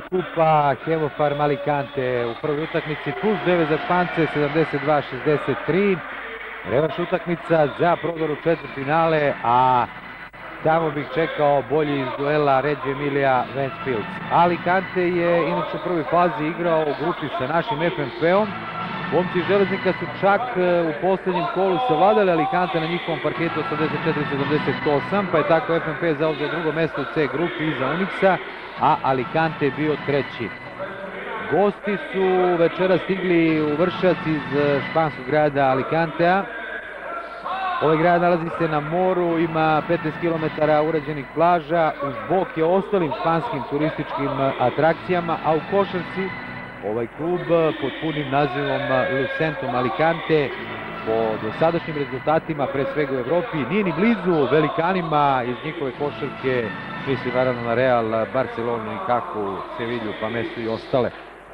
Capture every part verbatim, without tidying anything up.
Kupa Hemofarm Alicante u prvoj utakmici plus devet za Špance, sedamdeset dva šezdeset tri. Revanš utakmica za prodor u četvrtfinale, a tamo bih čekao bolji iz duela Reggio Emilia Ventspils. Alicante je inače u prvoj fazi igrao u grupi sa našim F N P-om. Momci iz Železnika su čak u posljednjem kolu savladali Alicante na njihovom parketu osamdeset četiri sedamdeset osam, pa je tako F N P zauzeo drugo mesto u C grupi iza Unixa, a Alicante je bio treći. Gosti su večera stigli u Vršac iz španskog grada Alicantea. Ovaj grad nalazi se na moru, ima petnaest kilometara urađenih plaža, uz bok je ostalim španskim turističkim atrakcijama, a u košarci ovaj klub pod punim nazivom Lucentum Alicante po dosadašnjim rezultatima, pre svega u Evropi, nije ni blizu velikanima iz njihove košarke, mislim naravno na Real, Barcelonu i kako Sevilju, pa Mesu i ostale.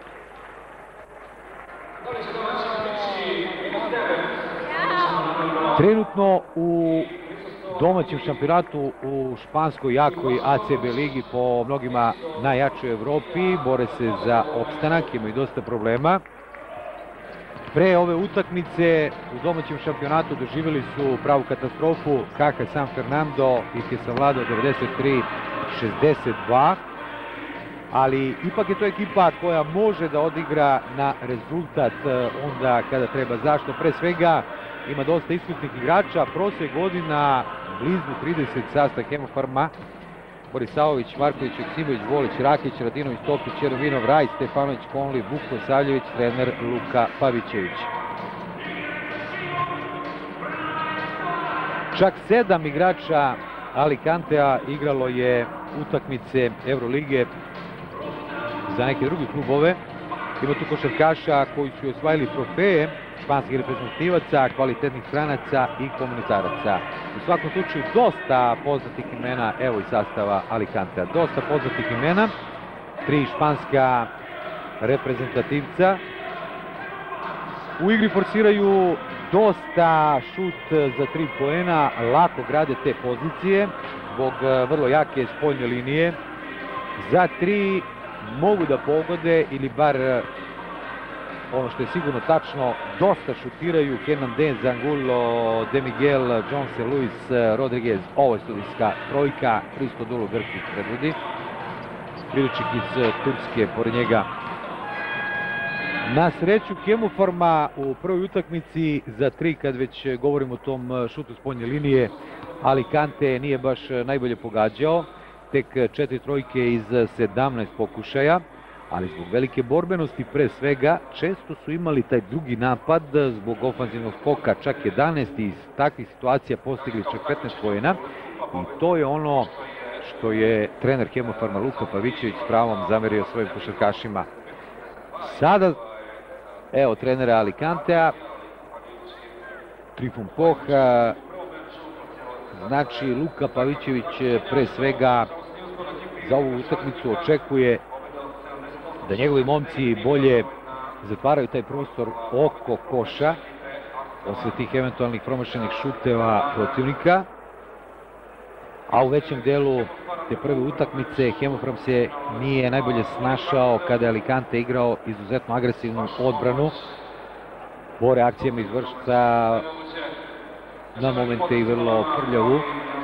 Trenutno u domaćem šampionatu u španskoj jakoj A C B ligi, po mnogima najjačoj u Evropi, bore se za opstanak, imaju dosta problema. Pre ove utakmice u domaćem šampionatu doživjeli su pravu katastrofu, Caja San Fernando ih je savladao devedeset tri šezdeset dva, ali ipak je to ekipa koja može da odigra na rezultat onda kada treba. Zašto? Pre svega ima dosta iskusnih igrača, prosjek godina blizu trideset, sastav Hemofarma: Borisaović, Marković, Joksimović, Volić, Rakić, Radinović, Topić, Červinov, Raj, Stefanović, Konli, Vuko Savljević, trener Luka Pavićević. Čak sedam igrača Alicantea igralo je utakmice Evrolige za neke druge klubove. Ima tu košarkaša koji su osvajali trofeje španskih reprezentativaca, kvalitetnih stranaca i komunitaraca. U svakom slučaju dosta poznatih imena, evo i sastava Alicantea, dosta poznatih imena, tri španska reprezentativca. U igri forsiraju dosta šut za tri poena, lako grade te pozicije zbog vrlo jake spoljne linije. Za tri mogu da pogode ili bar, ono što je sigurno tačno, dosta šutiraju Hernandez, Angulo, De Miguel, Jonse, Luis, Rodriguez. Ovo je studijska trojka, Christodoulou Grkić predvodi. Miličić iz Turske pored njega. Na sreću Hemofarma u prvoj utakmici za tri, kad već govorimo o tom šutu spoljne linije, Alicante nije baš najbolje pogađao. Tek četiri trojke iz sedamnaest pokušaja, ali zbog velike borbenosti pre svega često su imali taj drugi napad zbog ofanzivnog skoka, čak jedanaest, i iz takvih situacija postigli čak petnaest poena, i to je ono što je trener Hemofarma Luka Pavićević s pravom zamerio svojim košarkašima. Sada, evo trenera Alicantea, Trifun Poha, znači Luka Pavićević pre svega za ovu utakmicu očekuje da njegovi momci bolje zatvaraju taj prostor oko koša posle tih eventualnih promašenih šuteva protivnika, a u većem delu te prve utakmice Hemofarm se nije najbolje snašao kada je Alicante igrao izuzetno agresivnu odbranu, po reakcijama iz Vršca na momente i vrlo prljavu,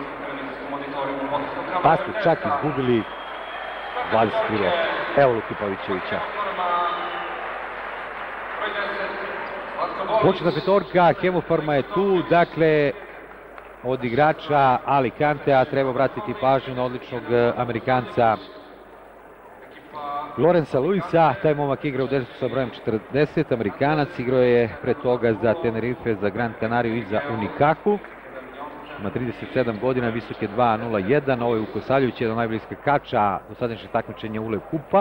pa su čak izgubili dvadeset tri lopte. Evo Luki Pavićevića. Početna petorka Hemofarma je tu, dakle od igrača Alicantea treba vratiti pažnju na odličnog Amerikanca Lorenza Luisa. Taj momak igra u desetu sa brojem četrdeset, Amerikanac, igrao je pre toga za Tenerife, za Gran Canariju i za Unicaku. Ima trideset sedam godina, visok je dva nula jedan, ovo je Vuko Savljević, jedan najboljih skakača do sadašnjeg takmičenja U L E V Kupa.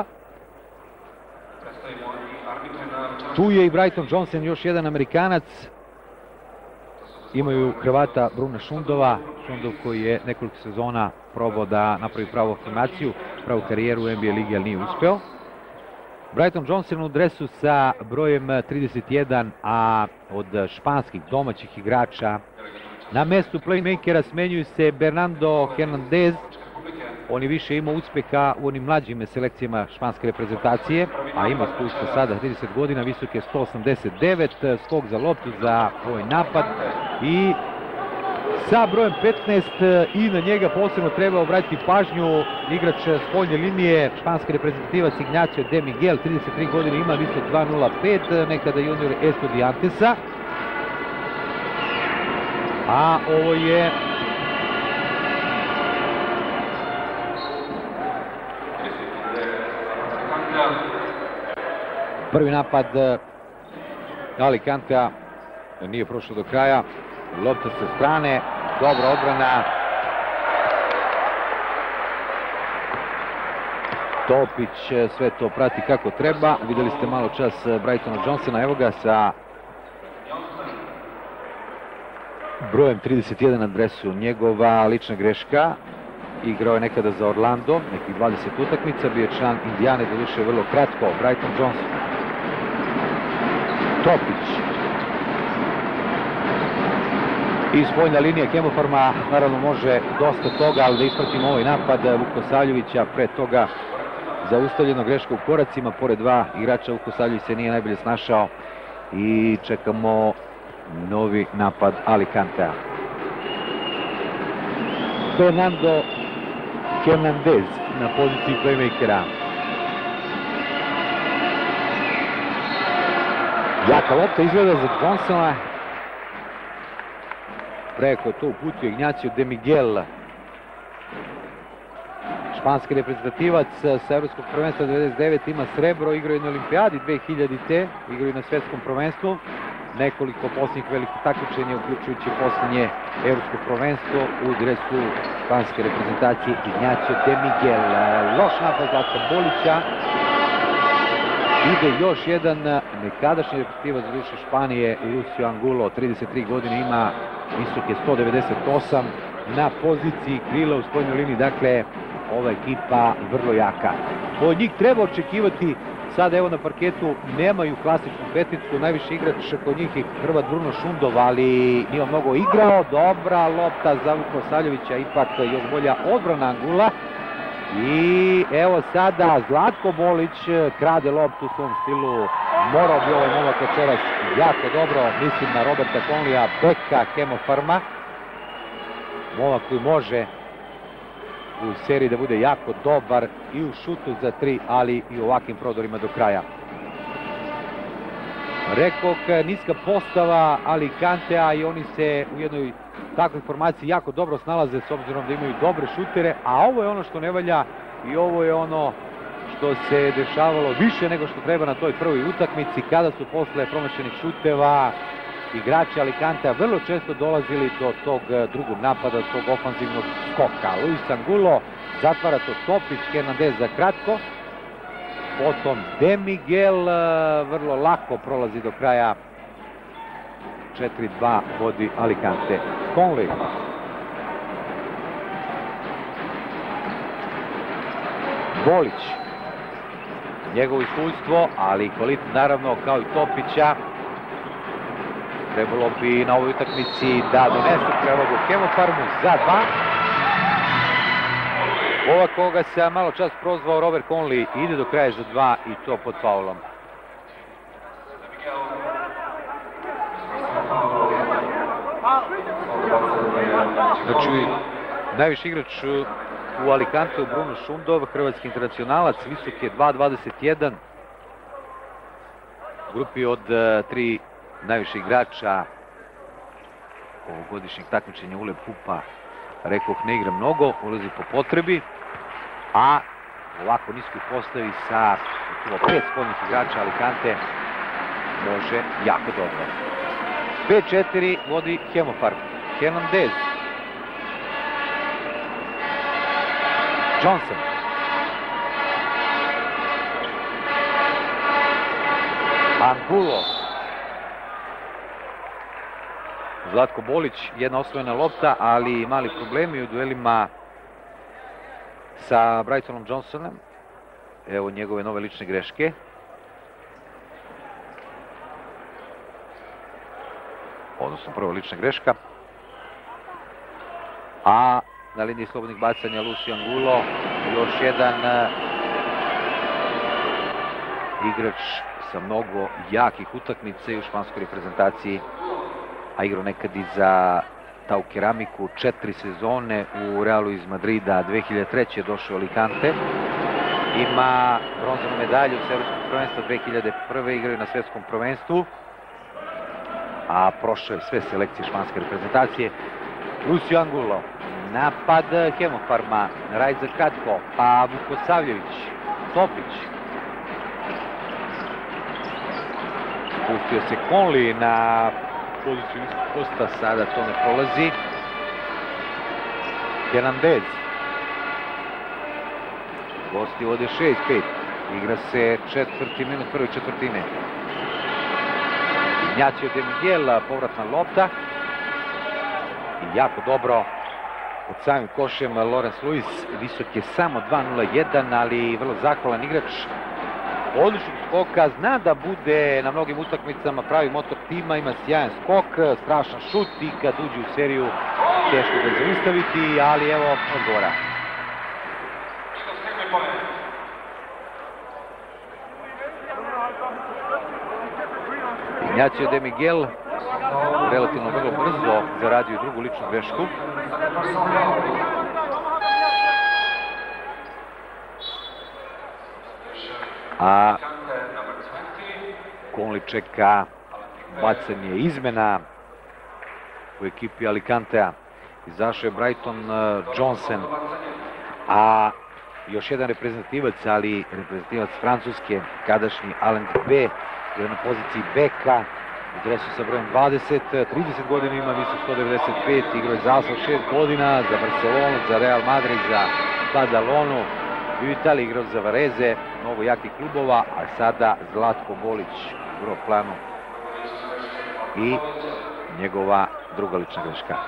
Tu je i Brighton Johnson, još jedan Amerikanac. Imaju Hrvata Bruna Šundova, Šundov koji je nekoliko sezona probao da napravi pravu afirmaciju, pravu karijeru u N B A ligi, ali nije uspeo. Brighton Johnson u dresu sa brojem trideset jedan, a od španskih domaćih igrača na mestu playmakera smenjuju se Bernardo Hernandez on je više imao uspjeha u onim mlađim selekcijama španske reprezentacije, a ima iskustvo sada trideset godina, visok je sto osamdeset devet, skok za loptu za ovaj napad i sa brojem petnaest i na njega posebno treba obratiti pažnju igrač spoljne linije, španski reprezentativac Ignacio de Miguel, trideset tri godine, ima visok dva nula pet, nekada junior Estudiantesa. A ovo je prvi napad Alicantea, nije prošao do kraja, lopta sa strane, dobra odbrana. Topić sve to prati kako treba, vidjeli ste malo čas Brightona Johnsona, evo ga sa brojem trideset jedan na dresu, njegova lična greška. Igrao je nekada za Orlando, nekih dvadeset utakmica, bio je član Indijane, doduše vrlo kratko. Brighton Johnson. Topić. I spoljna linija Kemofarma naravno može dosta toga, ali da ispratimo ovaj napad Vukosavljevića, pre toga zaustavljeno greška u koracima, pored dva igrača Vukosavljević se nije najbolje snašao i čekamo novi napad Alicantea. Fernando Hernandez na poziciji playmakera. Jaka lopta izgleda za Johnsona. Preko je to uputio Ignacio de Miguel. Španski reprezentativac sa Evropskog prvenstva devedeset devet, ima srebro, igrao je na Olimpijadi dve hiljadite, igrao je na svetskom prvenstvu. Nekoliko posljednjih velikih takmičenja, uključujući posljednje evropsko prvenstvo u dresu španske reprezentacije Ignacio de Miguel. Loš napad Zlatka Bolića. Ide još jedan nekadašnji reprezentativac za duše Španije, Lucio Angulo, trideset tri godine, ima, visok je sto devedeset osam, na poziciji krila u spoljnoj liniji, dakle ova ekipa vrlo jaka. Od njih treba očekivati. Sada evo na parketu nemaju klasičnu peticu, najviše igrač kod njih je Hrvat Bruno Šundov, ali nije mnogo igrao. Dobra lopta za Vukosavljevića, ipak još bolja odbrana Angula. I evo sada Zlatko Bolić krade loptu u svom stilu. Morao bi ovaj momak večeras jako dobro, mislim na Roberta Conleya, beka Kemofarma. Momak koji može u seriji da bude jako dobar i u šutu za tri, ali i u ovakvim prodorima do kraja. Rekoh, niska postava Alicantea i oni se u jednoj takvoj formaciji jako dobro snalaze s obzirom da imaju dobre šutere, a ovo je ono što ne valja i ovo je ono što se dešavalo više nego što treba na toj prvoj utakmici, kada su posle promašenih šuteva igrači Alicantea vrlo često dolazili do tog drugog napada, tog ofanzivnog skoka. Luis Angulo zatvara to Topić, Hernandez za kratko. Potom De Miguel vrlo lako prolazi do kraja. četiri dva vodi Alicante. Conley. Bolić. Njegovo iskustvo, ali i kvalitet naravno kao i Topića. Trebalo bi na ovoj utakmici da donesu prevagu Kemofarmu za dva. Ova koga se malo čas prozvao Robert Conley ide do kraja za dva i to pod faulom. Znači, najviši igrač u Alicanteu Bruno Šundov, hrvatski internacionalac, visok je dva dvadeset jedan. U grupi od tri najviše igrača ovogodišnjeg takmičenja Ule Pupa, rekoh, ne igra mnogo, ulazi po potrebi, a ovako niskoj postavi sa pet spoljnih igrača Alicante može jako dobro. pet četiri vodi Kemofarm. Hernandez. Johnson. Angulo. Zlatko Bolić, jedna osvojena lopta, ali mali problemi u duelima sa Brightonom Johnsonom. Evo njegove nove lične greške. Odnosno prva lična greška. A na liniji slobodnih bacanja Lucio Angulo, još jedan igrač sa mnogo jakih utakmica i u španskoj reprezentaciji, a igrao nekad i za Tau Keramiku, četiri sezone u Realu iz Madrida, dve hiljade treće. je došao u Alicante. Ima bronzanu medalju s evropskog prvenstva, dve hiljade prve. igraju na svetskom prvenstvu, a prošao je sve selekcije španske reprezentacije. Lucio Angulo, napad Hemofarma, Rajd za kratko, pa Vukosavljević, Topić. Pustio se Conley na poziciju ispod posta, sada to ne prolazi. Hernandez. Gosti vode šest pet. Igra se četvrti minut prve četvrtine. Ignacio de Miguel, povratna lopta. I jako dobro pod samim košem Lorenz Luis. Visok je samo dva nula jedan, ali vrlo zahvalan igrač. Odličnog skoka, zna da bude na mnogim utakmicama pravi motor tima, ima sjajan skok, strašan šut i kad uđe u seriju teško ga zaustaviti, ali evo odgovora. Ignacio de Miguel relativno vrlo brzo zaradio drugu ličnu grešku. A Conley čeka bacanje izmena u ekipi Alicantea. Izašao je Brighton Johnson, a još jedan reprezentativac, ali reprezentativac Francuske, kadašnji Alain Dubé, je na poziciji beka, u dresu sa brojem dvadeset, trideset godina ima, visok sto devedeset pet, igrao je za šest godina, za Barcelonu, za Real Madrid, za Badalonu, i u Italiji igrao za Vareze, mnogo jakih klubova, a sada Zlatko Bolić u prvom planu i njegova druga lična greška.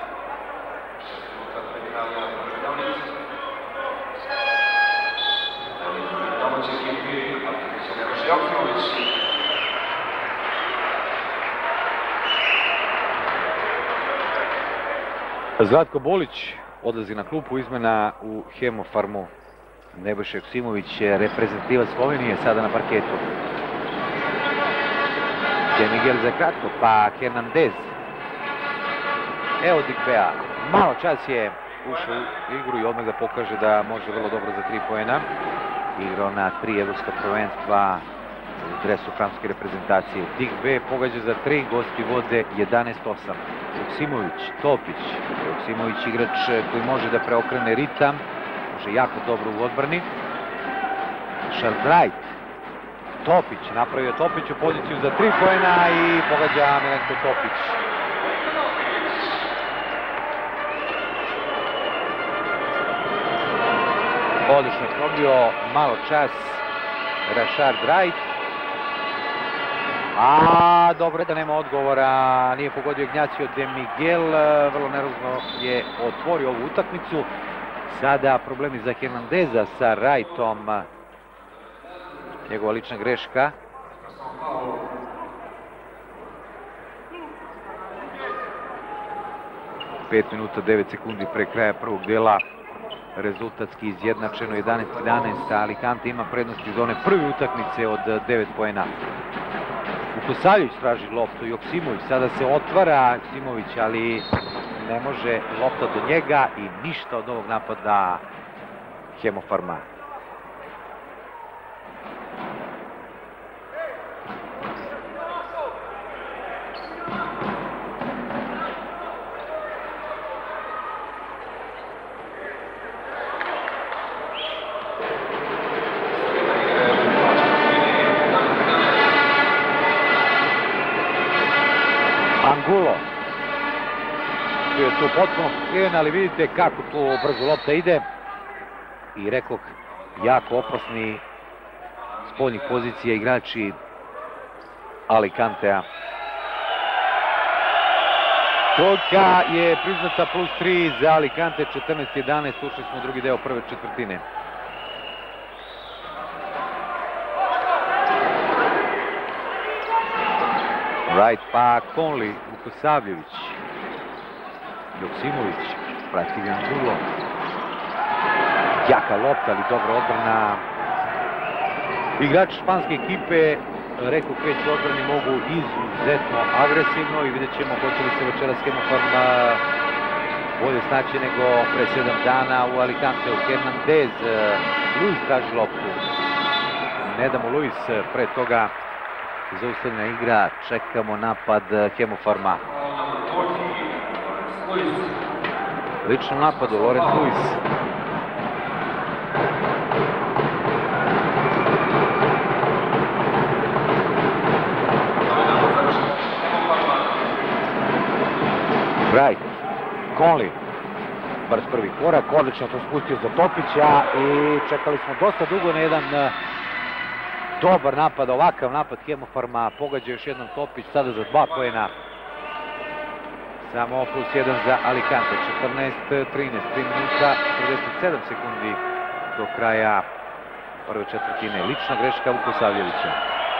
Zlatko Bolić odlazi na klupu, izmena u Hemofarmu. Nebojša Joksimović, reprezentativac Slovenije, sada na parketu. De Miguel za kratko, pa Hernandez. Evo Digbea, malo čas je ušao u igru i odmah da pokaže da može vrlo dobro za tri poena. Igrao na tri evropska prvenstva u dresu francuske reprezentacije. Digbe pogađa za tri, gosti vode jedanaest osam. Joksimović, Topić. Joksimović igrač koji može da preokrene ritam, može jako dobro u odbrani. Charles Wright. Topić, napravio Topić u poziciju za tri poena i pogađa Milenko Topić. Odlično je probio, malo čas Rashard Wright. A dobro je da nema odgovora, nije pogodio Ignacio de Miguel, vrlo nervozno je otvorio ovu utakmicu. Sada problemi za Hernandeza sa Wrightom, njegova lična greška. pet minuta devet sekundi pre kraja prvog dela, rezultatski izjednačeno jedanaest jedanaest, Alicante ima prednost iz one prve utakmice od devet poena. Vukosavljević traži loptu, Joksimović, sada se otvara Joksimović, ali ne može lopta do njega i ništa od ovog napada Hemofarma. Angulo koji je tu potpuno pokriven, ali vidite kako tu brzo lopta ide i rekoh jako opasni spoljnih pozicija igrači Alicantea. Toka je priznata plus tri za Alicante, četrnaest jedanaest, ušli smo u drugi deo prve četvrtine. Wright pa Conley, Vukosavljević, Joksimović, prati ga Angulo. Jaka lopta, ali dobra odbrana. Igrači španske ekipe, rekao već u odbrani, mogu izuzetno agresivno i vidjet ćemo hoće li se večeras Hemofarm bolje snaći nego pre sedam dana u Alicanteu. Hernandez, Luis traži loptu. Ne damo Luis, pre toga zaustavljena igra, čekamo napad Hemofarma. Lično napadu, Lorenz Luis. Wright, Conley, brz prvi korak, odlično to spustio za Topića i čekali smo dosta dugo na jedan dobar napad, ovakav napad Hemofarma, pogađa još jednom Topić, sada za dva poena. Samo plus jedan za Alicante, četrnaest trinaest, tri minuta, četrdeset sedam sekundi do kraja prve četvrtine. Lična greška Vukosavljevića.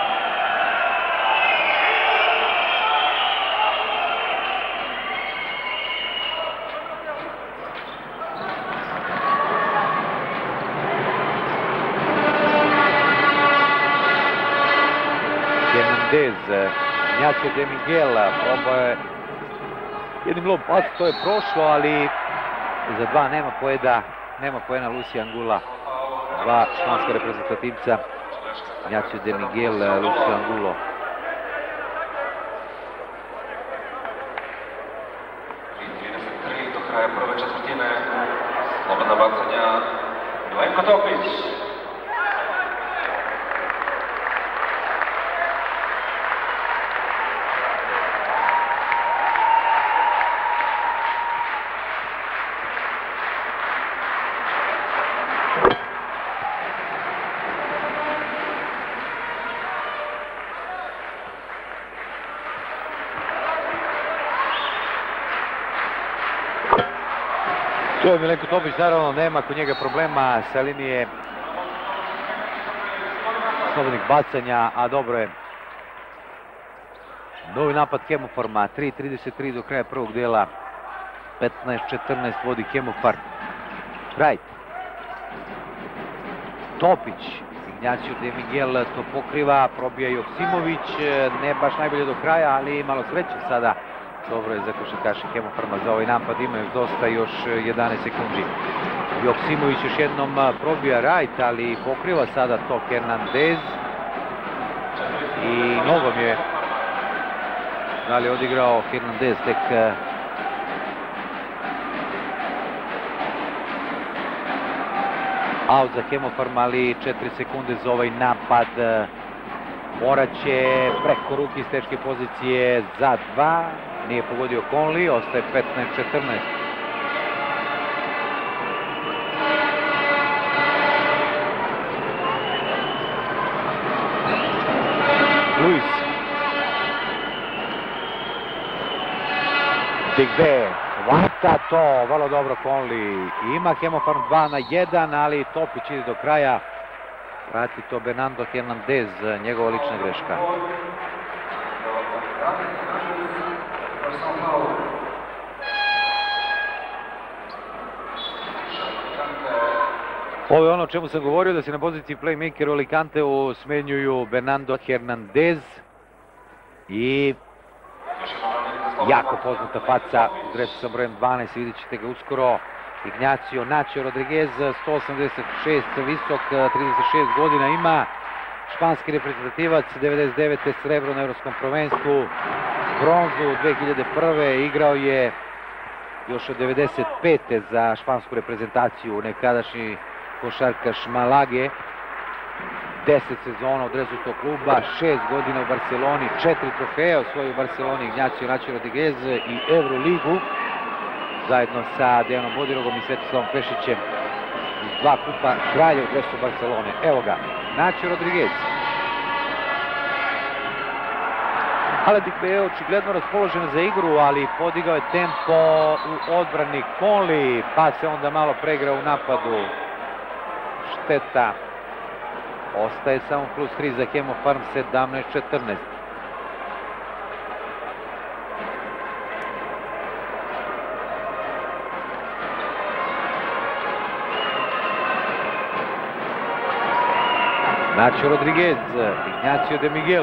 Hernandez, Ignacio de Miguel, probao je jednim lob pas, to je prošlo, ali za dva nema poena, nema poena Lucy Angula, dva španska reprezentativca, Ignacio de Miguel, Lucy Angulo. trideset tri do kraja prve četvrtine, slobodna bacanja, Milenko Topić. To je Milenko Topić, naravno nema kod njega problema sa linije slobodnih bacanja, a dobro je. Novi napad Hemofarma, tri trideset tri do kraja prvog dela, petnaest četrnaest vodi Hemofarm. Wright, Topić, Ignacio de Miguel to pokriva, probija Joksimović, ne baš najbolje do kraja, ali malo sreće sada. Dobro je za košarkaše Hemofarma za ovaj napad, ima još dosta, još jedanaest sekundi. Joksimović još jednom probija Wright, ali pokriva sada to Hernandez. I nogom je da li odigrao Hernandez tek out za Hemofarma, ali četiri sekunde za ovaj napad. Morat će preko ruke iz teške pozicije za dva. Nije pogodio Conley, ostaje petnaest četrnaest. Luis. Digbe, hvata to, vrlo dobro Conley. Ima Hemofarm dva na jedan, ali Topić ide do kraja. Prati to Bernardo Hernandez, njegova lična greška. Ovo je ono o čemu sam govorio, da se na poziciji playmaker u Alicanteu smenjuju Bernardo Hernandez i jako poznata faca u dresu sa brojem dvanaest, vidjet ćete ga uskoro, Ignacio Nacho Rodriguez, sto osamdeset šest visok, trideset šest godina ima, španski reprezentativac, devedeset devete srebro na Evropskom prvenstvu, bronzu dve hiljade prve, igrao je još od devedeset pete za špansku reprezentaciju, nekadašnji košarkaš Malage, deset sezona u dresu tog kluba, šest godina u Barceloni, četiri trofeja osvojio u Barceloni Ignacio Nacho Rodriguez i Euroligu, zajedno sa Dejanom Bodirogom i Svetislavom Pešićem, dva kupa kralja u dresu Barcelone. Evo ga, Nacho Rodriguez. Ale Digbe je očigledno raspoložen za igru, ali podigao je tempo u odbrani Conley, pa se onda malo preigrao u napadu. Šteta. Ostaje samo plus tri za Hemofarm, sedamnaest četrnaest. Nacho Rodriguez, Ignacio De Miguel.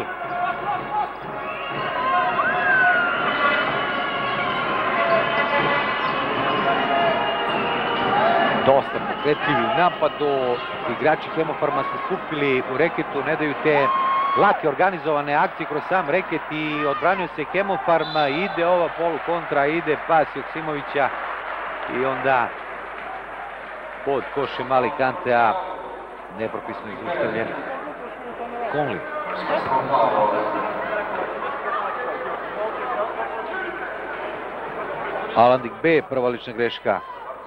Dosta pokretljivi u napadu, igrači Hemofarma su kupili u reketu, ne daju te lake organizovane akcije kroz sam reket i odbranio se Hemofarma, ide ova polu kontra, ide pas Joksimovića i onda pod košem Alicantea nepropisno izustavljen Conley. Alandik B, prva lična greška.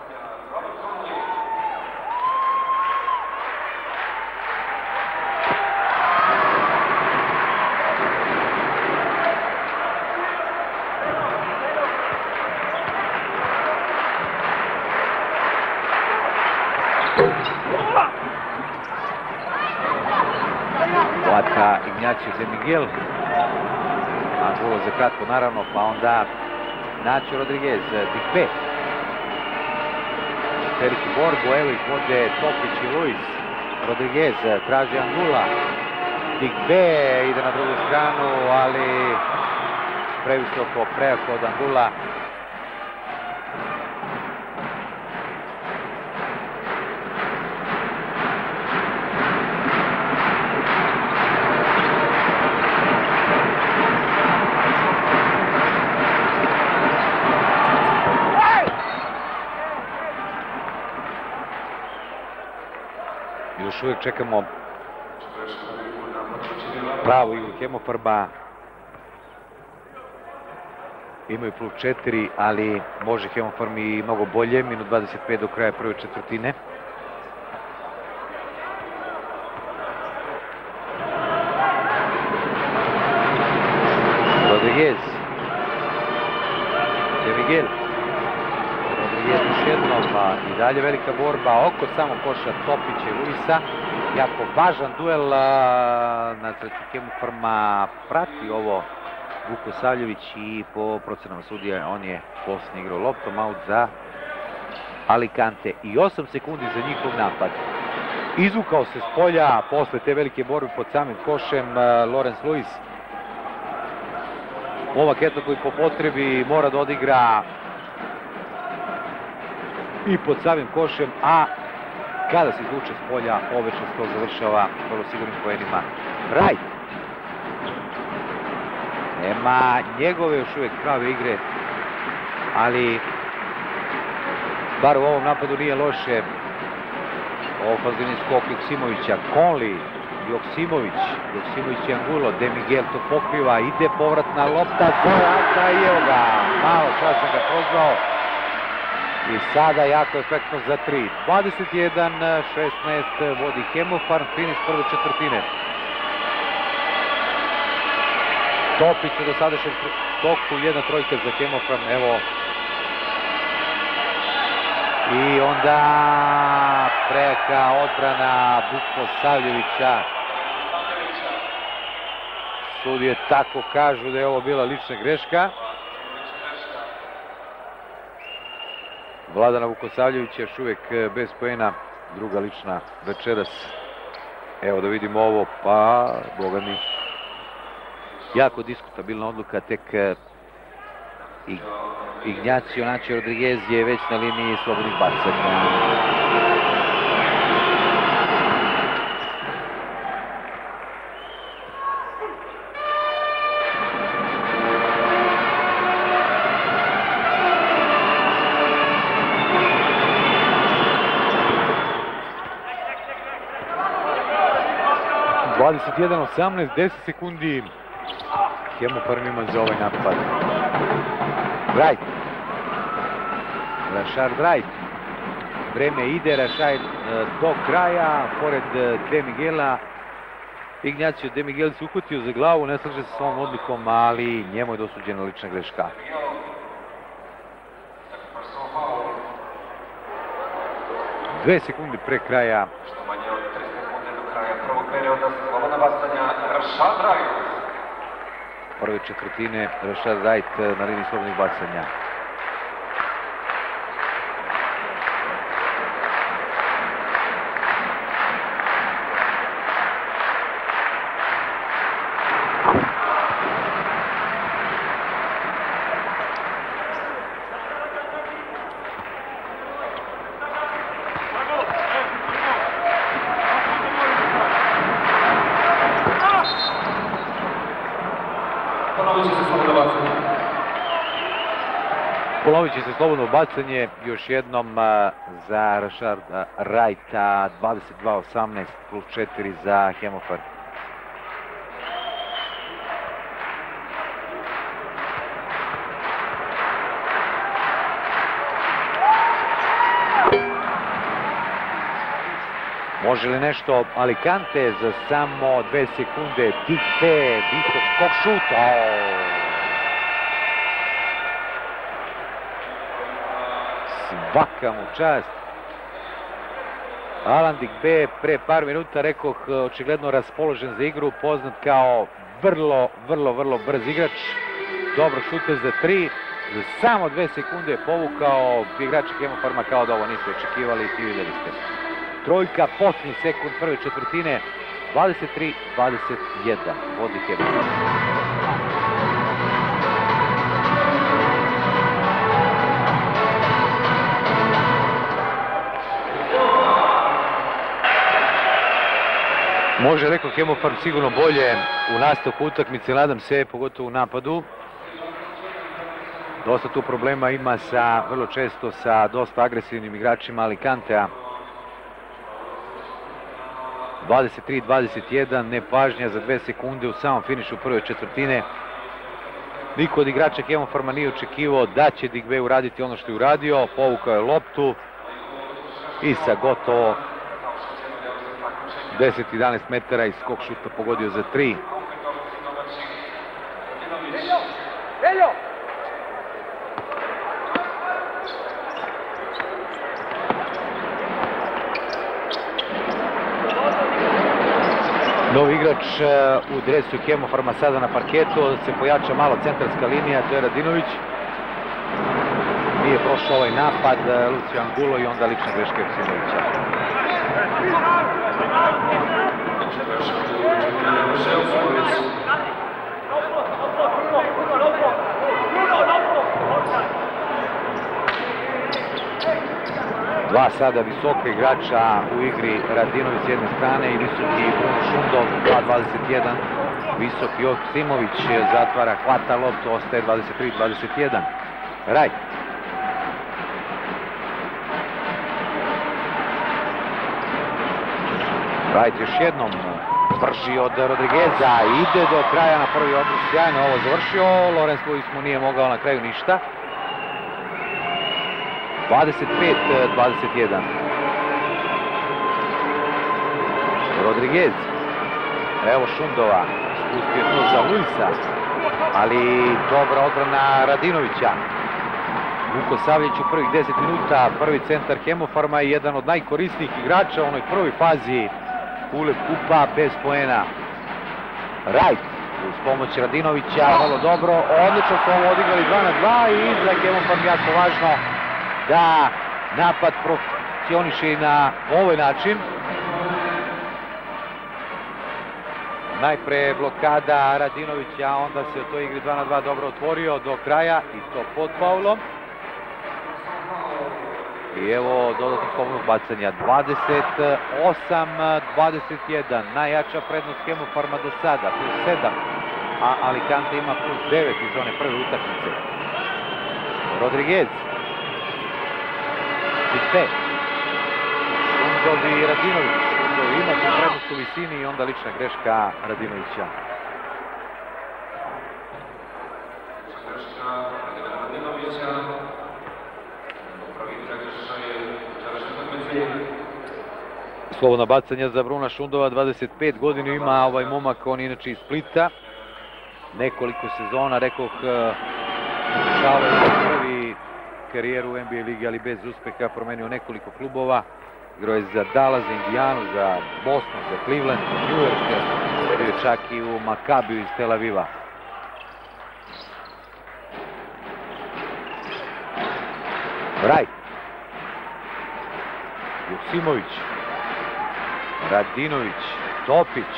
Hvata Ignacio De Miguel. Angulo za kratko naravno, pa onda Nacho Rodriguez, Digbe. Veliki borbu, evo ih vode Topić i Luis. Rodriguez traži Angula. Digbe ide na drugu stranu, ali previsoko prejako od Angula. Još uvijek čekamo pravu igru Hemofarma. Imaju plus četiri, ali može Hemofarm i mnogo bolje. Minut dvadeset pet do kraja prve četvrtine. Rodriguez. De Miguel. Rodriguez još jednom, i dalje velika borba oko samog koša Topića i Luisa. Jako važan duel, na sreću Hemofarma prati ovo Vukosavljević i po procenama sudija on je posljednji igrao loptom, aut za Alicante i osam sekundi za njihov napad. Izvukao se s polja posle te velike borbe pod samim košem Lorenz Luis. Momak eto koji po potrebi mora da odigra i pod samim košem, a kada se izvuče s polja, ovečno to završava vrlo sigurnim poenima. Wright. Nema njegove još uvijek prave igre, ali bar u ovom napadu nije loše. Ofanzivni skok Joksimovića, Conley, Joksimović, Joksimović i Angulo, De Miguel to pokriva, ide povratna lopta, Zorata i evo ga, malo čas sam ga prozvao. I sada jako efektno za tri. dvadeset jedan šesnaest vodi Hemofarm, finiš prve četvrtine. Topić u dosadašnjem toku, jedna trojka za Hemofarm, evo. I onda prejaka odbrana Vukosavljevića. Sudije tako kažu da je ovo bila lična greška. Vladana Vukosavljevića još uvijek bez poena, druga lična večeras. Evo da vidimo ovo, pa boga mi. Jako diskutabilna odluka, tek Ignacio Nacho Rodriguez je već na liniji slobodnih bacanja. dvadeset jedan osamnaest, deset sekundi. Hemofarm ima za ovaj napad. Wright. Rashard Wright. Vreme ide, Rashard do kraja, pored De Miguela. Ignacio De Miguel se uhvatio za glavu, ne slaže se s ovom odlikom, ali njemu je dosuđena lična greška. Dve sekunde pre kraja. Prve četvrtine, Rashard Wright na liniji slobodnih bacanja. Ponovit će se slobodno bacanje još jednom za Rashada Wrighta, dvadeset dva osamnaest plus četiri za Hemofarm. Može li nešto Alicante za samo dve sekunde? Digbe, visok skok šut. Svaka mu čast. Alan Digbe pre par minuta, rekoh, očigledno raspoložen za igru, poznat kao vrlo, vrlo, vrlo brz igrač. Dobro šuter za tri. Za samo dve sekunde je povukao igrača Hemofarma kao da ovo niste očekivali i vidjeli ste. Trojka, posljednji sekund prve četvrtine, dvadeset tri dvadeset jedan, vodi Hemofarm. Može, rekao Hemofarm, sigurno bolje u nastavku utakmice, nadam se, pogotovo u napadu. Dosta tu problema ima sa, vrlo često sa dosta agresivnim igračima Alicantea. dvadeset tri dvadeset jedan, nepažnja za dve sekunde u samom finišu prve četvrtine. Niko od igrača Hemofarma nije očekivao da će Digbe uraditi ono što je uradio. Povukao je loptu i sa gotovo deset jedanaest metara i skok šuta pogodio za tri. Novi igrač u dresu Hemofarma sada na parketu, da se pojača malo centarska linija, to je Radinović. Nije prošao ovaj napad, Lucio Angulo i onda lična greška Joksimovića. Dva sada visoka igrača u igri, Radinović s jedne strane i visoki Bruno Šundov, dva dvadeset jedan. Visoki Joksimović zatvara, hvata loptu, ostaje dvadeset tri dvadeset jedan. Wright. Wright još jednom brži od Rodrigueza, ide do kraja na prvi odnos, sjajno ovo završio, Lorenz Lewis mu nije mogao na kraju ništa. dvadeset pet dvadeset jedan. Rodriguez. Evo Šundova. Spustio to za Luisa. Ali dobra odbrana Radinovića. Vuko Savljić u prvih deset minuta. Prvi centar Hemofarma i jedan od najkorisnijih igrača u onoj prvoj fazi Uleb kupa bez poena. Wright. Uz pomoć Radinovića. Vrlo dobro. Odlično su ovo odigrali dva na dva i za Hemofarm jako važno da napad funkcioniše i na ovaj način. Najpre blokada Radinovića, onda se u toj igri dva na dva dobro otvorio do kraja i to pod faulom. I evo dodatnog slobodnog bacanja, dvadeset osam dvadeset jedan, najjača prednost Hemofarma do sada, plus sedam, a Alicante ima plus devet iz one prve utakmice. Rodriguez. Digbe. Šundov i Radinović. Šundov ima tu prednost u visini i onda lična greška Radinovića. Slobodna bacanja za Bruna Šundova, dvadeset pet godina ima ovaj momak, on inače iz Splita. Nekoliko sezona, rekoh, pokušavao je prvi karijeru u N B A ligi, ali bez uspeha, promenio nekoliko klubova. Igrao je za Dallas, za Indijanu, za Boston, za Cleveland, za New York, bio je čak i u Makabiju iz Tel Aviva. Wright. Joksimović. Radinović. Topić.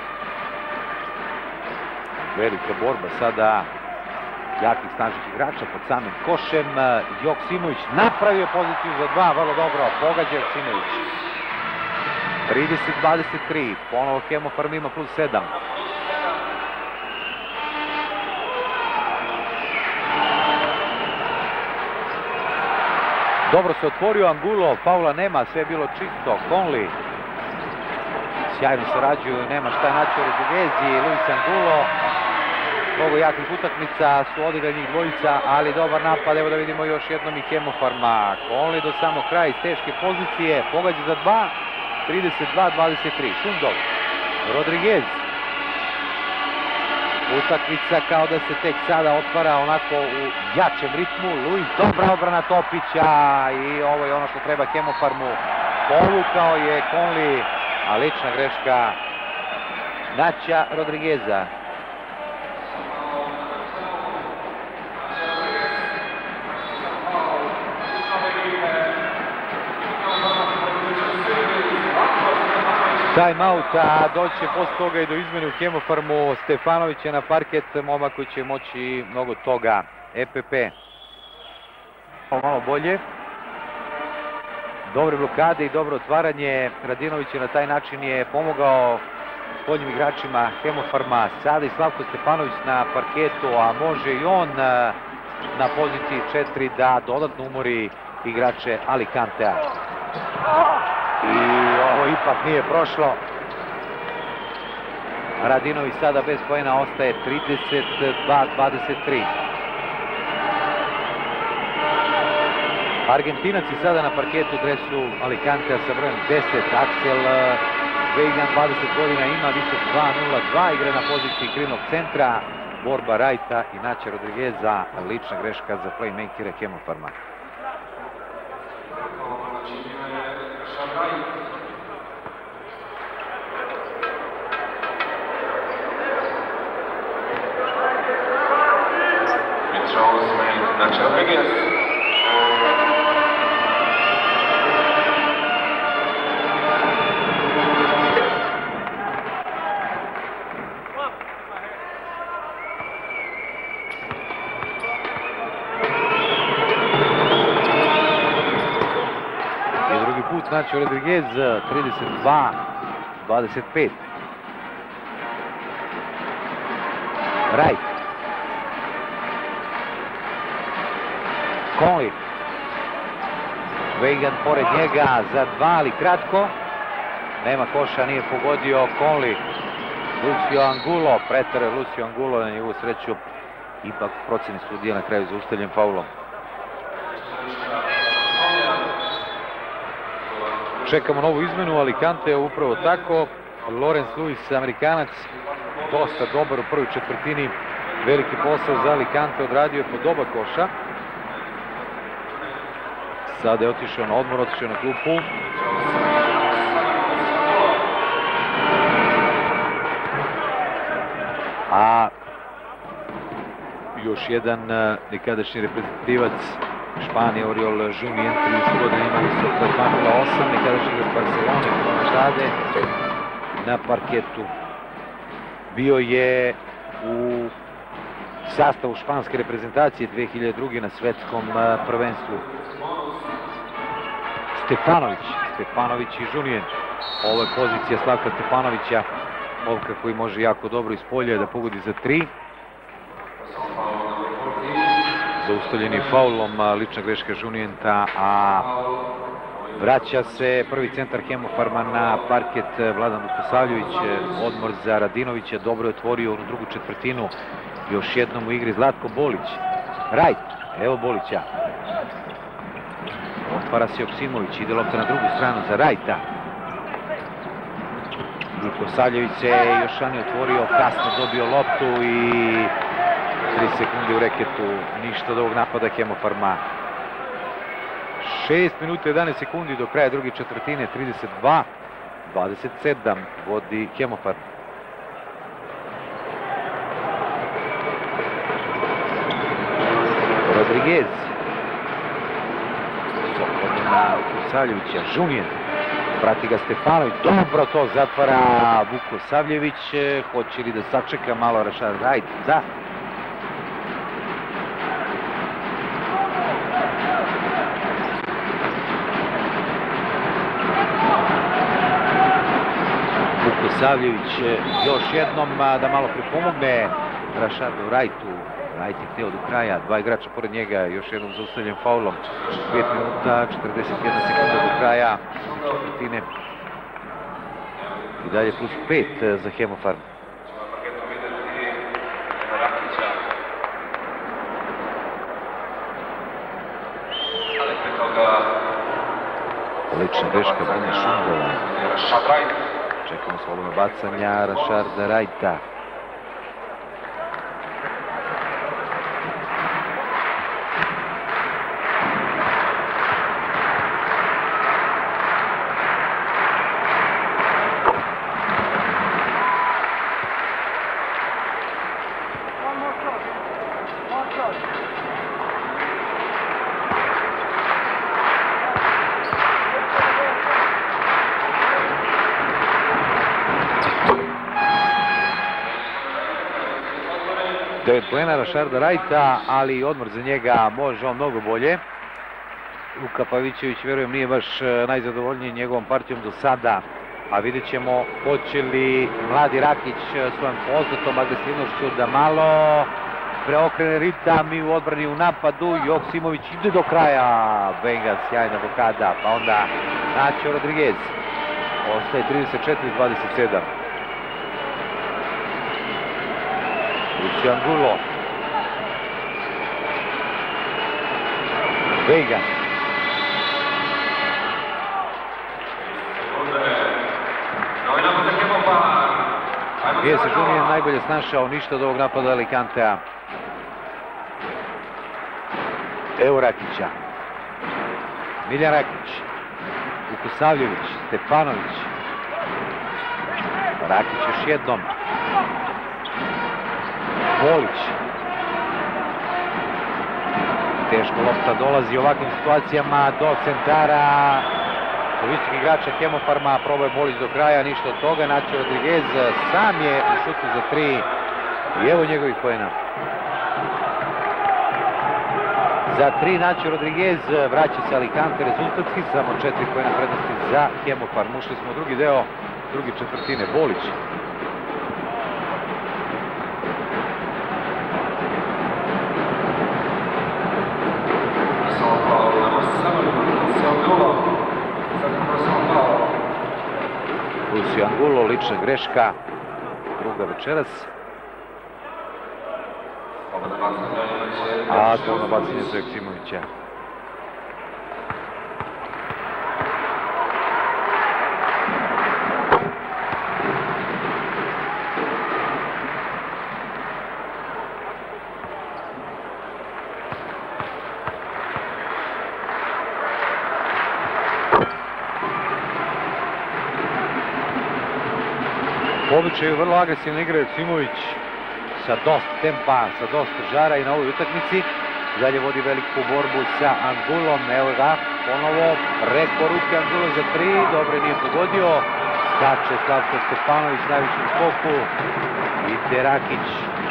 Velika borba sada jakih snažnih igrača pod samim košem. Joksimović napravio poziciju za dva, vrlo dobro, pogađa Joksimović. trideset dvadeset tri, ponovo Hemofarm ima plus sedam. Dobro se otvorio Angulo, faula nema, sve je bilo čisto. Conley sjajno sarađuju, nema šta naći Rodriguez i Luis Angulo. Mnogo jakih utakmica su odigrali njih dvojica, ali dobar napad. Evo da vidimo još jednom i Hemofarma. Conley do samog kraja iz teške pozicije, pogađa za dva, trideset dva dvadeset tri. Šundov, Rodriguez. Utakmica kao da se tek sada otvara onako u jačem ritmu. Luis, dobra obrana Topića i ovo je ono što treba Hemofarmu. Povukao je Conley, a lična greška Naća Rodrigueza. Time out, a doći će posle toga i do izmene u Hemofarmu. Stefanović je na parket, momak koji će moći mnogo toga. E P P malo bolje. Dobre blokade i dobro otvaranje. Radinović je na taj način je pomogao spoljnim igračima Hemofarma. Sada i Slavko Stefanović na parketu, a može i on na poziciji četiri da dodatno umori igrače Alicantea. I ovo ipak nije prošlo. Radinović sada bez poena, ostaje trideset dva dvadeset tri. Argentinac je sada na parketu u dresu Alicantea sa brojem deset. Axel Weigand, dvadeset godina, ima, visok dva nula dva, igra na poziciji krivnog centra. Borba Rajta i Naća Rodrigueza, lična greška za playmakere Hemofarma. Naća Rodriguez. I drugi put Naća Rodriguez, trideset dva dvadeset pet. Rajt. Conley. Weigand pored njega za dva, ali kratko. Nema koša, nije pogodio Conley. Lucio Angulo, pretare Lucio Angulo, na njegovu sreću. Ipak proceni sudija na kraju zaustavljen faulom. Čekamo novu izmenu, Alicante upravo tako. Lorenz Luis, Amerikanac, dosta dobar u prvoj četvrtini. Veliki posao za Alicante, odradio je po doba koša. Sada je otišao na odmor, otišao na klupu. A još jedan nekadašnji reprezentativac Španije, Oriol Junien, trideset godina, ima visok dva nula osam, nekadašnji igrač Barcelone, Štade, na parketu. Bio je u sastavu španske reprezentacije dve hiljade druge na svetskom prvenstvu. Stefanović, Stefanović i Junien. Ovo je pozicija Slavka Stefanovića, momka koji može jako dobro iz polja da pogodi za tri. Zaustavljen je faulom, lična greška Junienta, a vraća se prvi centar Hemofarma na parket Vladan Vukosavljević. Odmor za Radinovića, dobro je otvorio u drugu četvrtinu. Još jednom u igri Zlatko Bolić. Rajt, evo Bolića. Otvara se Joksimović, ide lopta na drugu stranu za Rajta. Vukosavljević se još ranije otvorio, kasno dobio loptu i tri sekunde u reketu, ništa od ovog napada Hemofarma. šest minuta jedanaest sekundi do kraja druge četvrtine, trideset dva dvadeset sedam vodi Hemofarm. Rodriguez. Na Vukosavljevića, Junien, prati ga Stefanović, dobro to zatvara Vukosavljević, hoće li da sačeka malo Rašad Rajt, da. Vukosavljević još jednom da malo pripomogne Rašadu Rajtu Rajt je htio do kraja, dva igrača pored njega, još jednom zaustavljen faulom. pet minuta, četrdeset jedna sekunda do kraja četvrtine. I dalje plus pet za Hemofarm. Lična greška Brune Šundova. Čekamo slobodno bacanja Rašarda Rajta. devet poena Rašarda Rajta, ali odmor za njega može on mnogo bolje. Luka Pavićević, verujem, nije baš najzadovoljniji njegovom partijom do sada, a vidjet ćemo hoće li mladi Rakić svojom poznatom agresivnošću da malo preokrene ritam i u odbrani u napadu. Joksimović ide do kraja, Benga, sjajna blokada, pa onda Nacho Rodriguez. Ostaje trideset četiri dvadeset sedam. Lucio Angulo. Vega. Gdje se Žunijen najbolje snašao, ništa od ovog napada Alicantea. Evo Rakića. Miljan Rakić. Vukosavljević, Stepanović. Rakić još jednom. Bolić. Teško lopta dolazi u ovakvim situacijama do centara. Do visokih igrača Hemofarma, probao je Bolić do kraja, ništa od toga. Nacho Rodriguez sam je u šutu za tri i evo njegovih poena. Za tri Nacho Rodriguez, vraća se Alicante rezultatski, samo četiri poena prednosti za Hemofarm. Ušli smo u drugi deo, drugi četvrtine. Bolić. Lucio Angulo, lična greška, druga večeras. A to ono bacanje za Joksimovića. Po običaju vrlo agresivno igra Joksimović sa dosta tempa, sa dosta žara i na ovoj utakmici. Dalje vodi veliku borbu sa Angulom, evo ga, ponovo preko ruke Angulo za tri, dobro nije pogodio. Skače Slavko Stepanović, najvišem skoku, ide Rakić.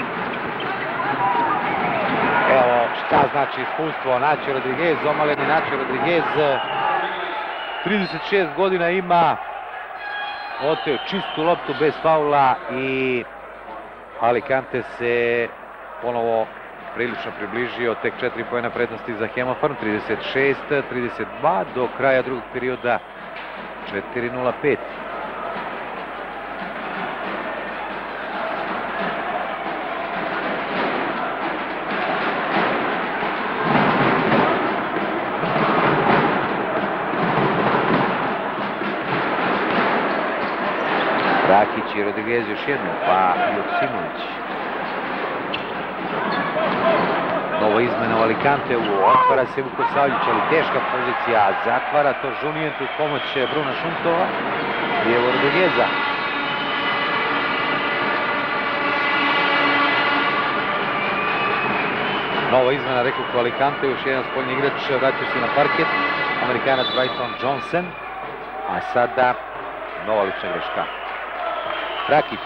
Evo šta znači iskustvo, Nacho Rodriguez, omaleni Nacho Rodriguez, trideset šest godina ima. Oteo čistu loptu bez faula i Alicante se ponovo prilično približio, tek četiri poena prednosti za Hemofarm, trideset šest trideset dva do kraja drugog perioda, četiri nula pet. Rakić i Rodriguez još jednom, pa Joksimović. Nova izmena u Alicanteu, otvara se Vukosavljević, ali teška pozicija, zatvara to Žunijen uz pomoć Bruna Šuntova i evo Rodrigueza. Nova izmena, rekao u Alicanteu, još jedan spoljni igrač vraća se na parket, Amerikanac Bryton Johnson, a sada nova lična greška. Rakić.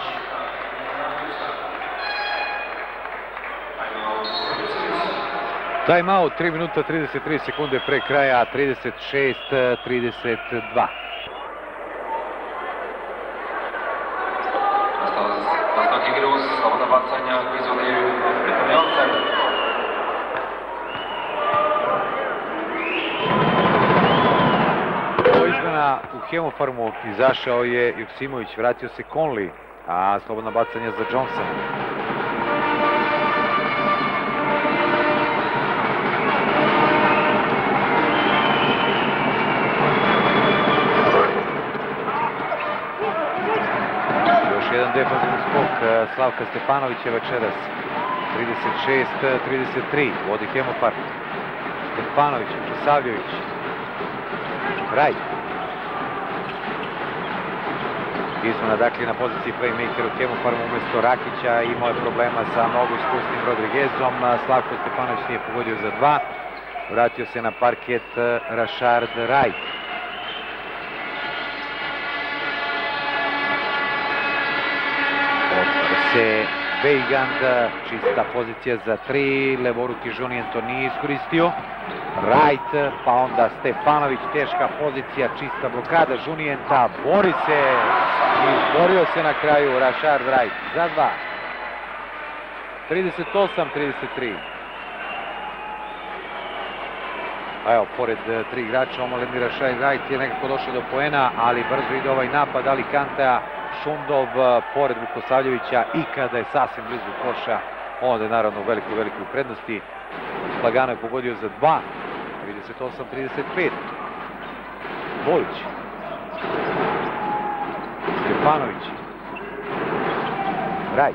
Time out, tri minuta trideset tri sekunde pre kraja, trideset šest trideset dva. Nastavak igru, slobodna bacanja, izvodaju Britanijance. poena u Hemofarmu. Izašao je Joksimović, vratio se Conley, a slobodno bacanje za Johnson. Još jedan defanzivni skok Slavka Stefanovića večeras. trideset šest trideset tri, vodi Hemofarm. Stefanović, Čosavljević, Raj. Izmena dakle na poziciji playmaker u Hemofarmu umjesto Rakića, imao je problema sa mnogo iskusnim Rodriguezom. Slavko Stefanović nije pogodio za dva. Vratio se na parket Rashard Raj. Otvara se Weigand, čista pozicija za tri, levoruki Žunijen to nije iskoristio. Wright, pa onda Stefanović, teška pozicija, čista blokada Žunijenta, bori se i borio se na kraju Rashard Wright za dva. trideset osam trideset tri. A evo, pored tri igrača, omoleni Rashard Wright je nekako došao do poena, ali brzo ide ovaj napad Alicantea. Šundov pored Vukosavljevića i kada je sasvim blizu koša, onda je naravno u velikoj, velikoj prednosti. Lagano je pogodio za dva, trideset osam trideset pet. Bolić. Stefanović. Raj.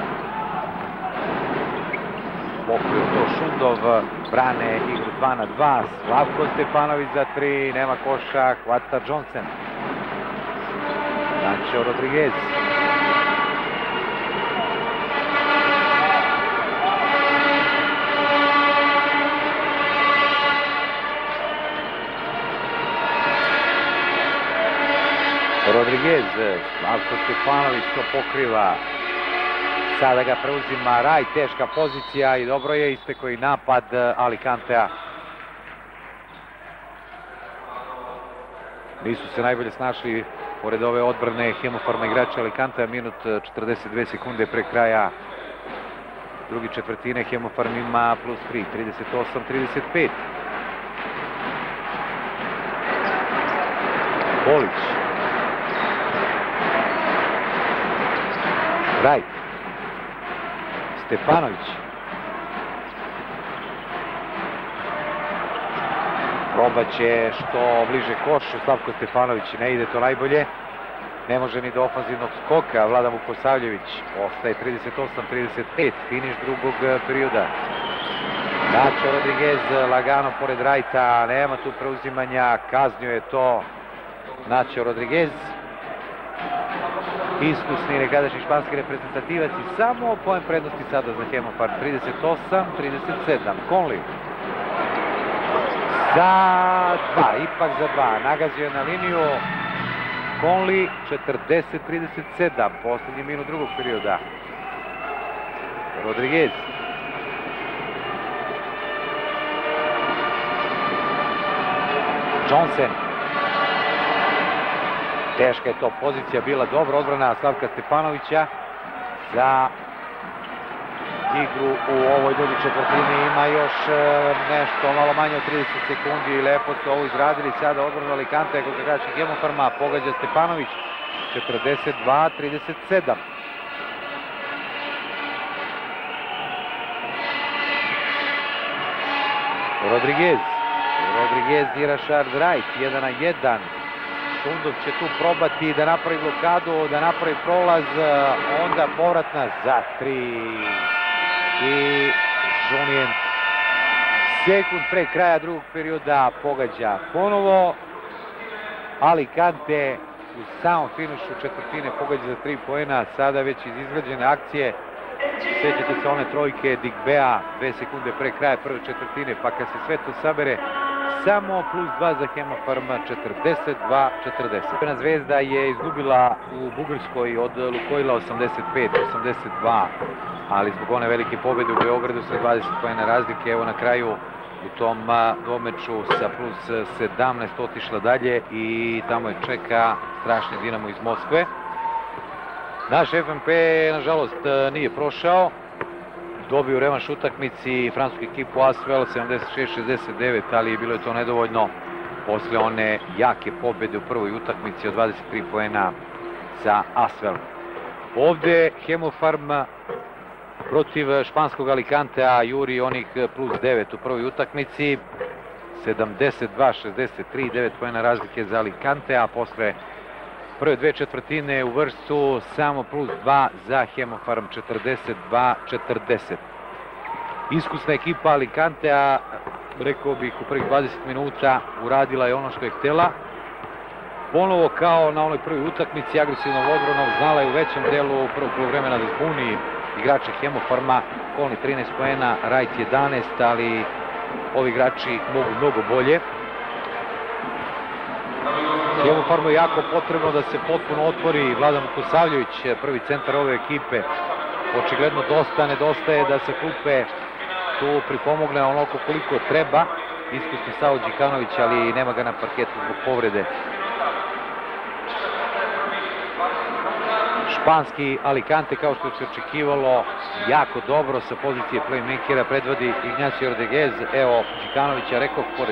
Pokrio to Šundov, brane igru dva na dva. Slavko Stefanović za tri, nema koša, hvata Johnson. Nacho Rodriguez. Rodriguez, Slavko Stefanović to pokriva. Sada ga preuzima Raj, teška pozicija i dobro je istekao i napad Alicantea. Nisu se najbolje snašli pored ove odbrane Hemofarma igrača Alicantea, minut četrdeset dve sekunde pre kraja drugi četvrtine. Hemofarm ima plus tri, trideset osam trideset pet. Bolić. Raj. Stefanović. Probat će što bliže košu, Slavko Stefanović, ne ide to najbolje. Ne može ni do ofanzivnog skoka, Vladan Vukosavljević. Ostaje trideset osam trideset pet, finiš drugog perioda. Nacho Rodriguez lagano pored Rajta, nema tu preuzimanja, kaznio je to Nacho Rodriguez. Iskusni nekadašnji španski reprezentativac i samo poen prednosti sada za Hemofarm, trideset osam trideset sedam. Conley. Za dva, ipak za dva, nagazio je na liniju Conley, četrdeset trideset sedam, posljednji minut drugog perioda. Rodriguez. Johnson. Teška je to pozicija, bila dobra odbrana Slavka Stefanovića za igru u ovoj drugi četvrtini. Ima još nešto malo manje od trideset sekundi. Lepo su ovo izradili sada odbranu Alicantea kod igrača Hemofarma. Pogađa Stefanović. četrdeset dva trideset sedam. Rodriguez. Rodriguez i Rashard Wright. jedan na jedan. Šundov će tu probati da napravi blokadu, da napravi prolaz. Onda povratna za tri. I Žunijen sekund pre kraja drugog perioda pogađa ponovo. Alicante u samom finišu četvrtine pogađa za tri poena, sada već iz izgrađene akcije. Sjećate se one trojke Digbea dve sekunde pre kraja prve četvrtine, pa kad se sve to sabere, samo plus dva za Hemofarm, četrdeset dva četrdeset. Crvena Zvezda je izgubila u Bugarskoj od Lukojila osamdeset pet osamdeset dva, ali zbog one velike pobjede u Beogradu sa dvadeset poena razlike, evo na kraju u tom dvomeču sa plus sedamnaest otišla dalje i tamo je čeka strašni Dinamo iz Moskve. Naš F M P, nažalost, nije prošao. Dobio revanš utakmici francusku ekipu Asvel sedamdeset šest šezdeset devet, ali bilo je to nedovoljno posle one jake pobjede u prvoj utakmici od dvadeset tri poena za Asvel. Ovde Hemofarm protiv španskog Alicantea juri onih plus devet u prvoj utakmici, sedamdeset dva šezdeset tri, devet poena razlike za Alicante, a posle prve dve četvrtine u vrstu samo plus dva za Hemofarm, četrdeset dva četrdeset. Iskusna ekipa Alicantea, rekao bih, u prvih dvadeset minuta uradila je ono što je htjela. Ponovo kao na onoj prvoj utakmici, agresivnom odbranom, znala je u većem delu prvog poluvremena da zbuni igrače Hemofarma. Conley trinaest poena, Wright jedanaest, ali ovi igrači mogu mnogo bolje. Hemofarmu je jako potrebno da se potpuno otvori Vladan Vukosavljević, prvi centar ove ekipe. Očigledno dosta nedostaje da se klupe tu pripomogne onoliko koliko treba. Iskusni Sao Đikanović, ali nema ga na parketu zbog povrede. Španski Alicante, kao što se očekivalo, jako dobro sa pozicije playmakera predvodi Ignacio Rodriguez. Evo Đikanovića, rekao, pored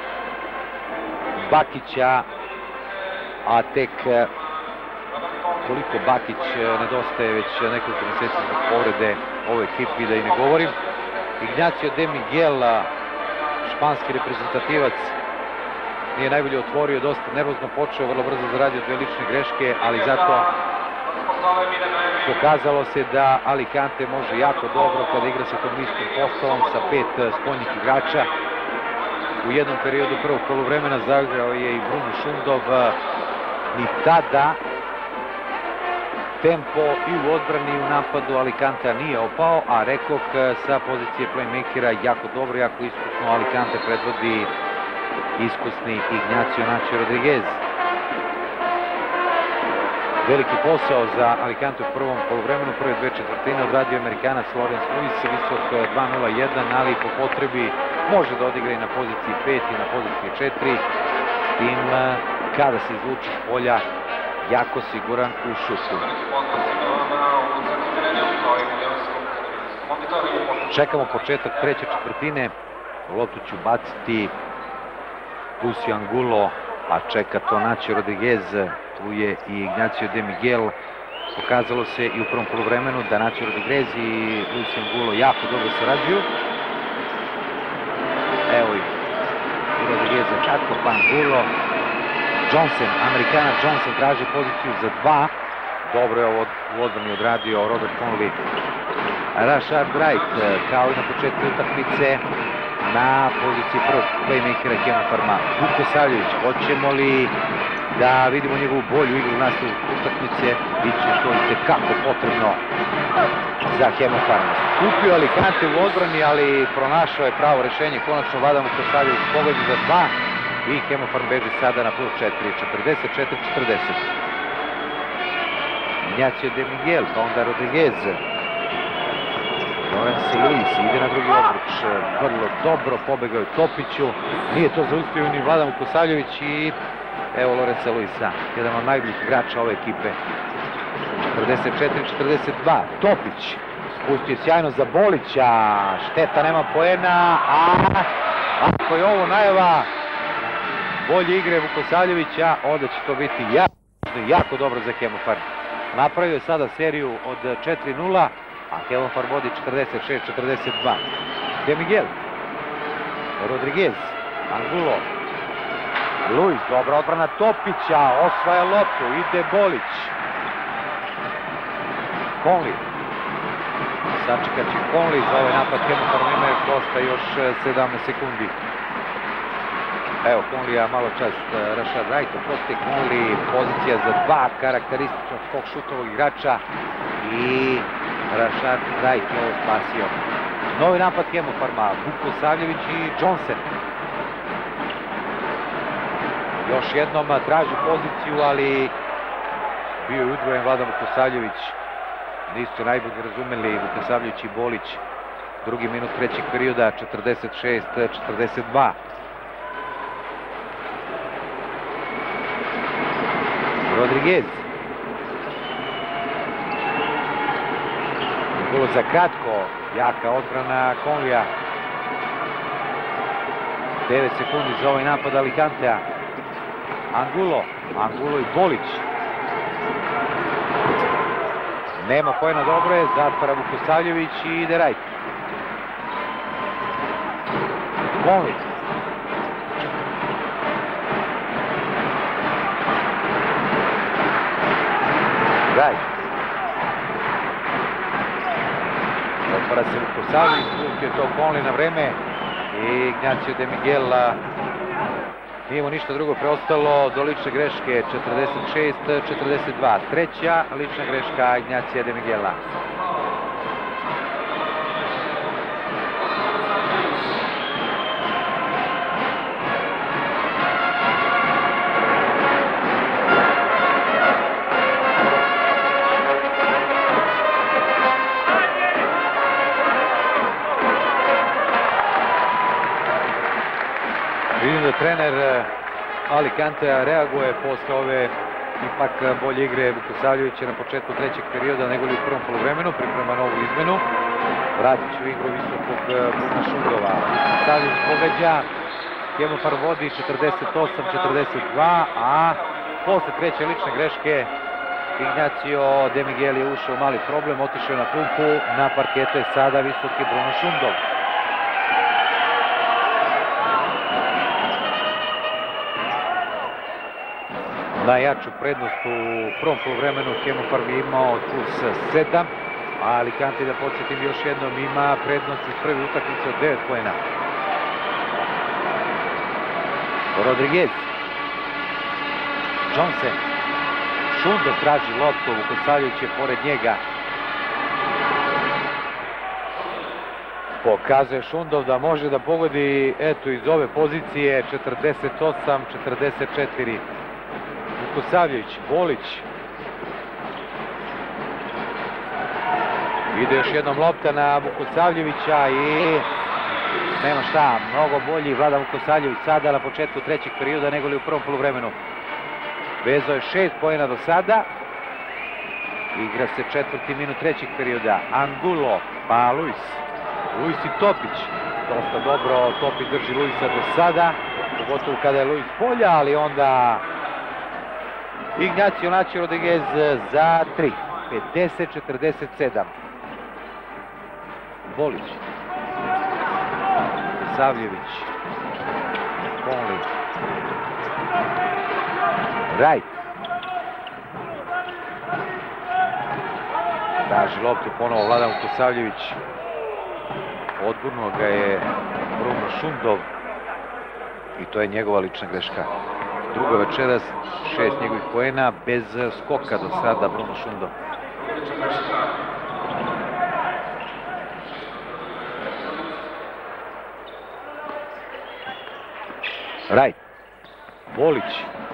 Bakića, a tek koliko Bakić nedostaje već nekoliko mjeseci zbog povrede ove ekipi, da i ne govorim. Ignacio de Miguel, španski reprezentativac, nije najbolje otvorio, dosta nervozno počeo, vrlo brzo zaradio dve lične greške, ali zato pokazalo se da Alicante može jako dobro kada igra sa tom niskom postavom sa pet spoljnih igrača. U jednom periodu prvog poluvremena zaigrao je i Bruno Šundov. Ni tada tempo i u odbrani i u napadu Alicantea nije opao, a rekoh sa pozicije playmakera jako dobro, jako iskusno Alicante predvodi iskusni Ignacio Nacho Rodriguez. Veliki posao za Alicante u prvom poluvremenu, prve dve četvrtine odradio Amerikanac Lorenz Lewis, visok dva nula jedan, ali po potrebi može da odigra i na poziciji pet i na poziciji četiri, s tim kada se izvuče s polja jako siguran u šutu. Čekamo početak treće četvrtine, loptu ću baciti Lucio Angulo, a čeka to Nacho Rodriguez. Tu je i Ignacio de Miguel. Pokazalo se i u prvom poluvremenu da Nacho Rodriguez i Lucio Angulo jako dobro sarađuju. Evo i Rodriguez za kratko, pa Angulo. Johnson, Amerikanac Johnson traži poziciju za dva. Dobro je ovo u odbrani odradio Robert Conley. Rashard Wright, kao i na početku utakmice, na poziciji prvog playmakera Hemofarma. Vukosavljević, hoćemo li da vidimo njegovu bolju igru u nastavu utakmice? Biće što je kako potrebno za Hemofarm. Kupio Alicante u odbrani, ali pronašao je pravo rešenje. Konačno Vladan Vukosavljević pogodi za dva i Hemofarm beži sada na plus četiri, četrdeset četiri četrdeset. Ignacio de Miguel, pa onda Rodriguez. Lorenz Lewis ide na drugi obruč, vrlo dobro, pobegao je Topiću, nije to zaustavio ni Vladan Vukosavljević i evo Lorenza Lewisa, jedan od najboljih igrača ove ekipe. četrdeset četiri četrdeset dva, Topić spustio sjajno za Bolića, šteta, nema poena, a ako je ovo najava bolje igre Vukosavljevića, onda će to biti jako, jako dobro za Hemofarm. Napravio je sada seriju od četiri nula, a Hemofarm vodi četrdeset šest četrdeset dva. De Miguel, Rodriguez, Angulo, Luis, dobra odbrana Topića, osvaja loptu, ide Bolić. Conley, sačekat će Conley za ovaj napad Hemofarm, ima još dosta, još sedamnaest sekundi. Evo Conleya, malo čast Rashard Wright, oprosti Conley, pozicija za dva, karakterističnog skok šutovog igrača i Rashard Wright je ovo spasio. Novi napad Hemofarma, Vukosavljević i Johnson. Još jednom traži poziciju, ali bio je udvojen Vladan Vukosavljević. Nisu najbolje razumeli Vukosavljević i Bolić. Drugi minut trećeg perioda, četrdeset šest četrdeset dva. Rodriguez. Bilo za kratko, jaka odbrana Conleya. devet sekundi za ovaj napad Alicantea. Angulo, Angulo i Bolić. Nema pojena, dobro je, zatvara Vukosavljević i ide Rajt. Conley. Rajt. Otvara se Vukosavljević, je to Conley na vreme i Ignacio De Miguel. Nije mu ništa drugo preostalo do lične greške, četrdeset šest četrdeset dva. Treća lična greška Ignacija De Miguela. Vidim da trener Alicantea reaguje posle ove ipak bolje igre Vukosavljevića na početku trećeg perioda nego li u prvom poluvremenu. Priprema novu izmenu. Vratit će u igru visokog Bruna Šundova. Vukosavljević pogađa. Kemofar vodi četrdeset osam četrdeset dva, a posle treće lične greške Ignacio De Miguel je ušao u mali problem, otišao na klumpu. Na parketu je sada visoki Bruno Šundov. Najjaču prednost u prvom poluvremenu Kemofar bi imao plus sedam, a Alicante, da podsjetim još jednom, ima prednost iz prve utakmice od devet poena. Rodriguez. Johnson. Šundov traži loptu, Vukosavljević je pored njega. Pokazuje Šundov da može da pogodi, eto, iz ove pozicije, četrdeset osam četrdeset četiri. Vukosavljević, Bolić. Ide još jednom lopta na Vukosavljevića i nema šta, mnogo bolji Vladan Vukosavljević sada na početku trećeg perioda nego li u prvom poluvremenu. Vezao je šest poena do sada. Igra se četvrti minut trećeg perioda. Angulo, pa Luis. Luis i Topić. Dosta dobro Topić drži Luisa do sada, pogotovo kada je Luis polja, ali onda Ignacio Nacio Rodriguez za tri. pedeset četrdeset sedam. Bolić. Savljević. Conley. Rajt. Traži loptu ponovo Vladan Vukosavljević. Odgurnuo ga je Bruno Šundov i to je njegova lična greška. Druga večeras, šest njegovih poena, bez skoka do sada Bruno Šundov. Rajt. Bolić.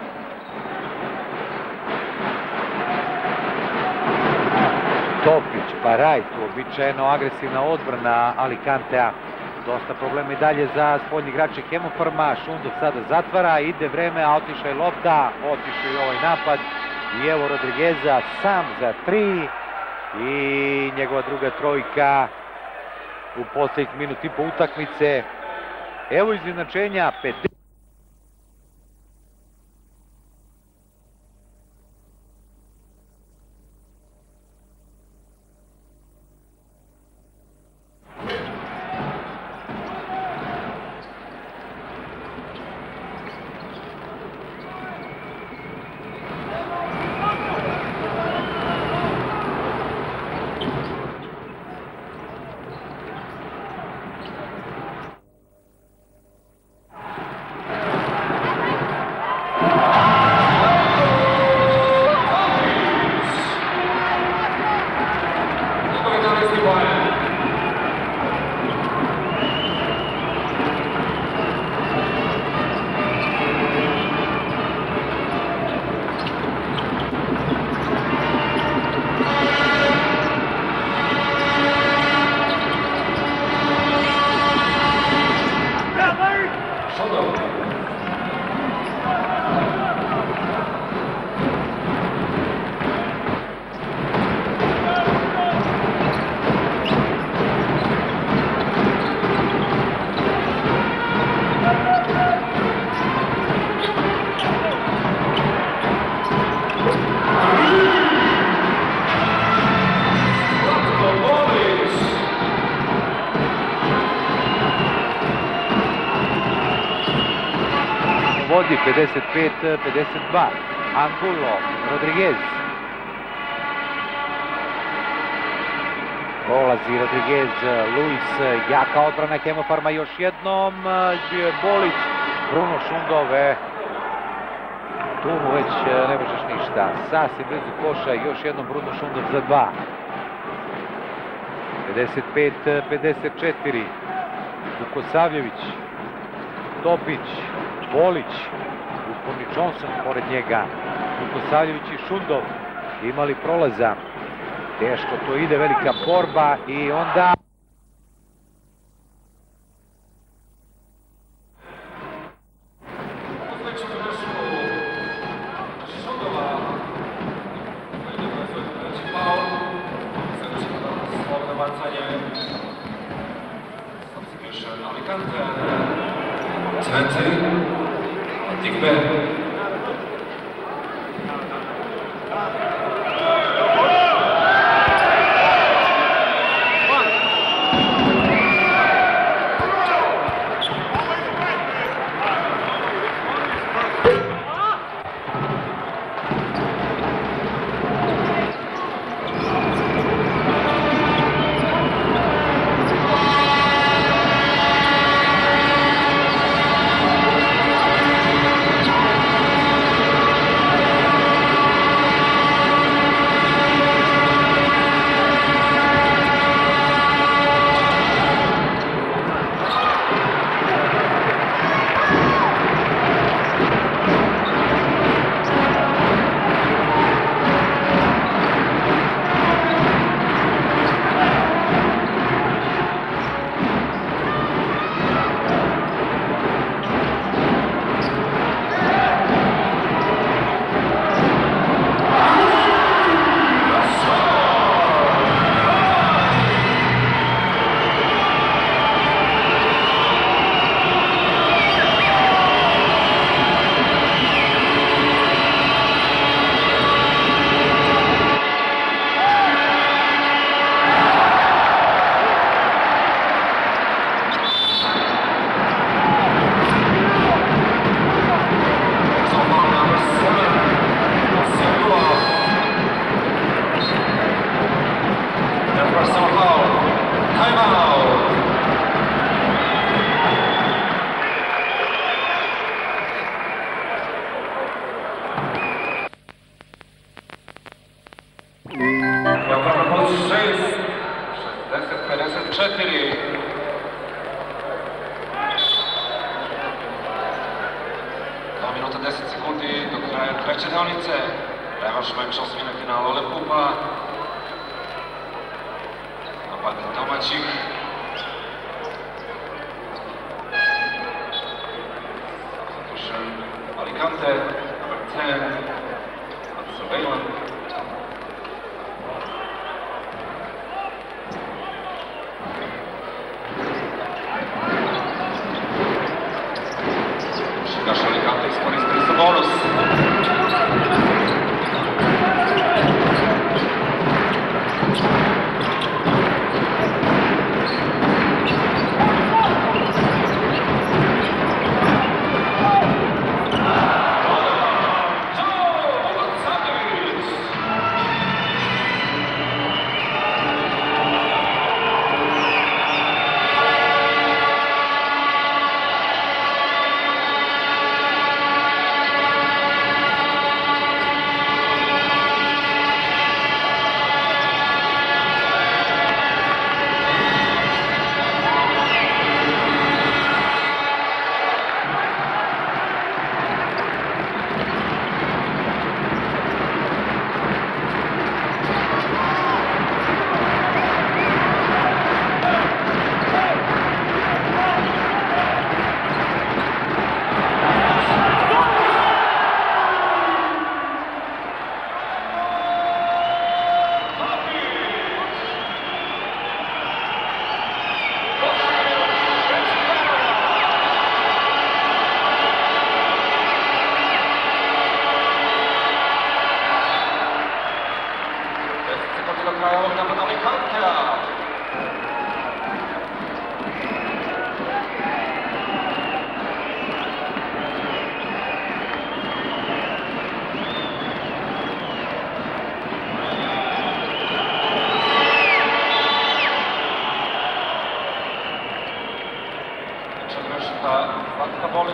Topić, pa Rajt, uobičajeno agresivna odbrana Alicantea. Dosta problema i dalje za spoljni igrače Kemofarma. Šundov sada zatvara, ide vreme, a otišla je lopta, otišao je ovaj napad. I evo Rodrigueza sam za tri i njegova druga trojka u poslednjih minut i po utakmice. Evo izjednačenja, pedeset. sedamdeset pet pedeset dva. Angulo, Rodriguez. Prolazi Rodriguez, Luis, jaka odbrana Hemofarma još jednom, bio je Bolić, Bruno Šundov, e, tu mu već ne možeš ništa, sasvim blizu koša, još jednom Bruno Šundov za dva. pedeset pet pedeset četiri, Vukosavljević, Topić, Bolić, uporni Johnson pored njega, Vukosavljević i Šundov imali prolaza. Teško to ide, velika borba i onda...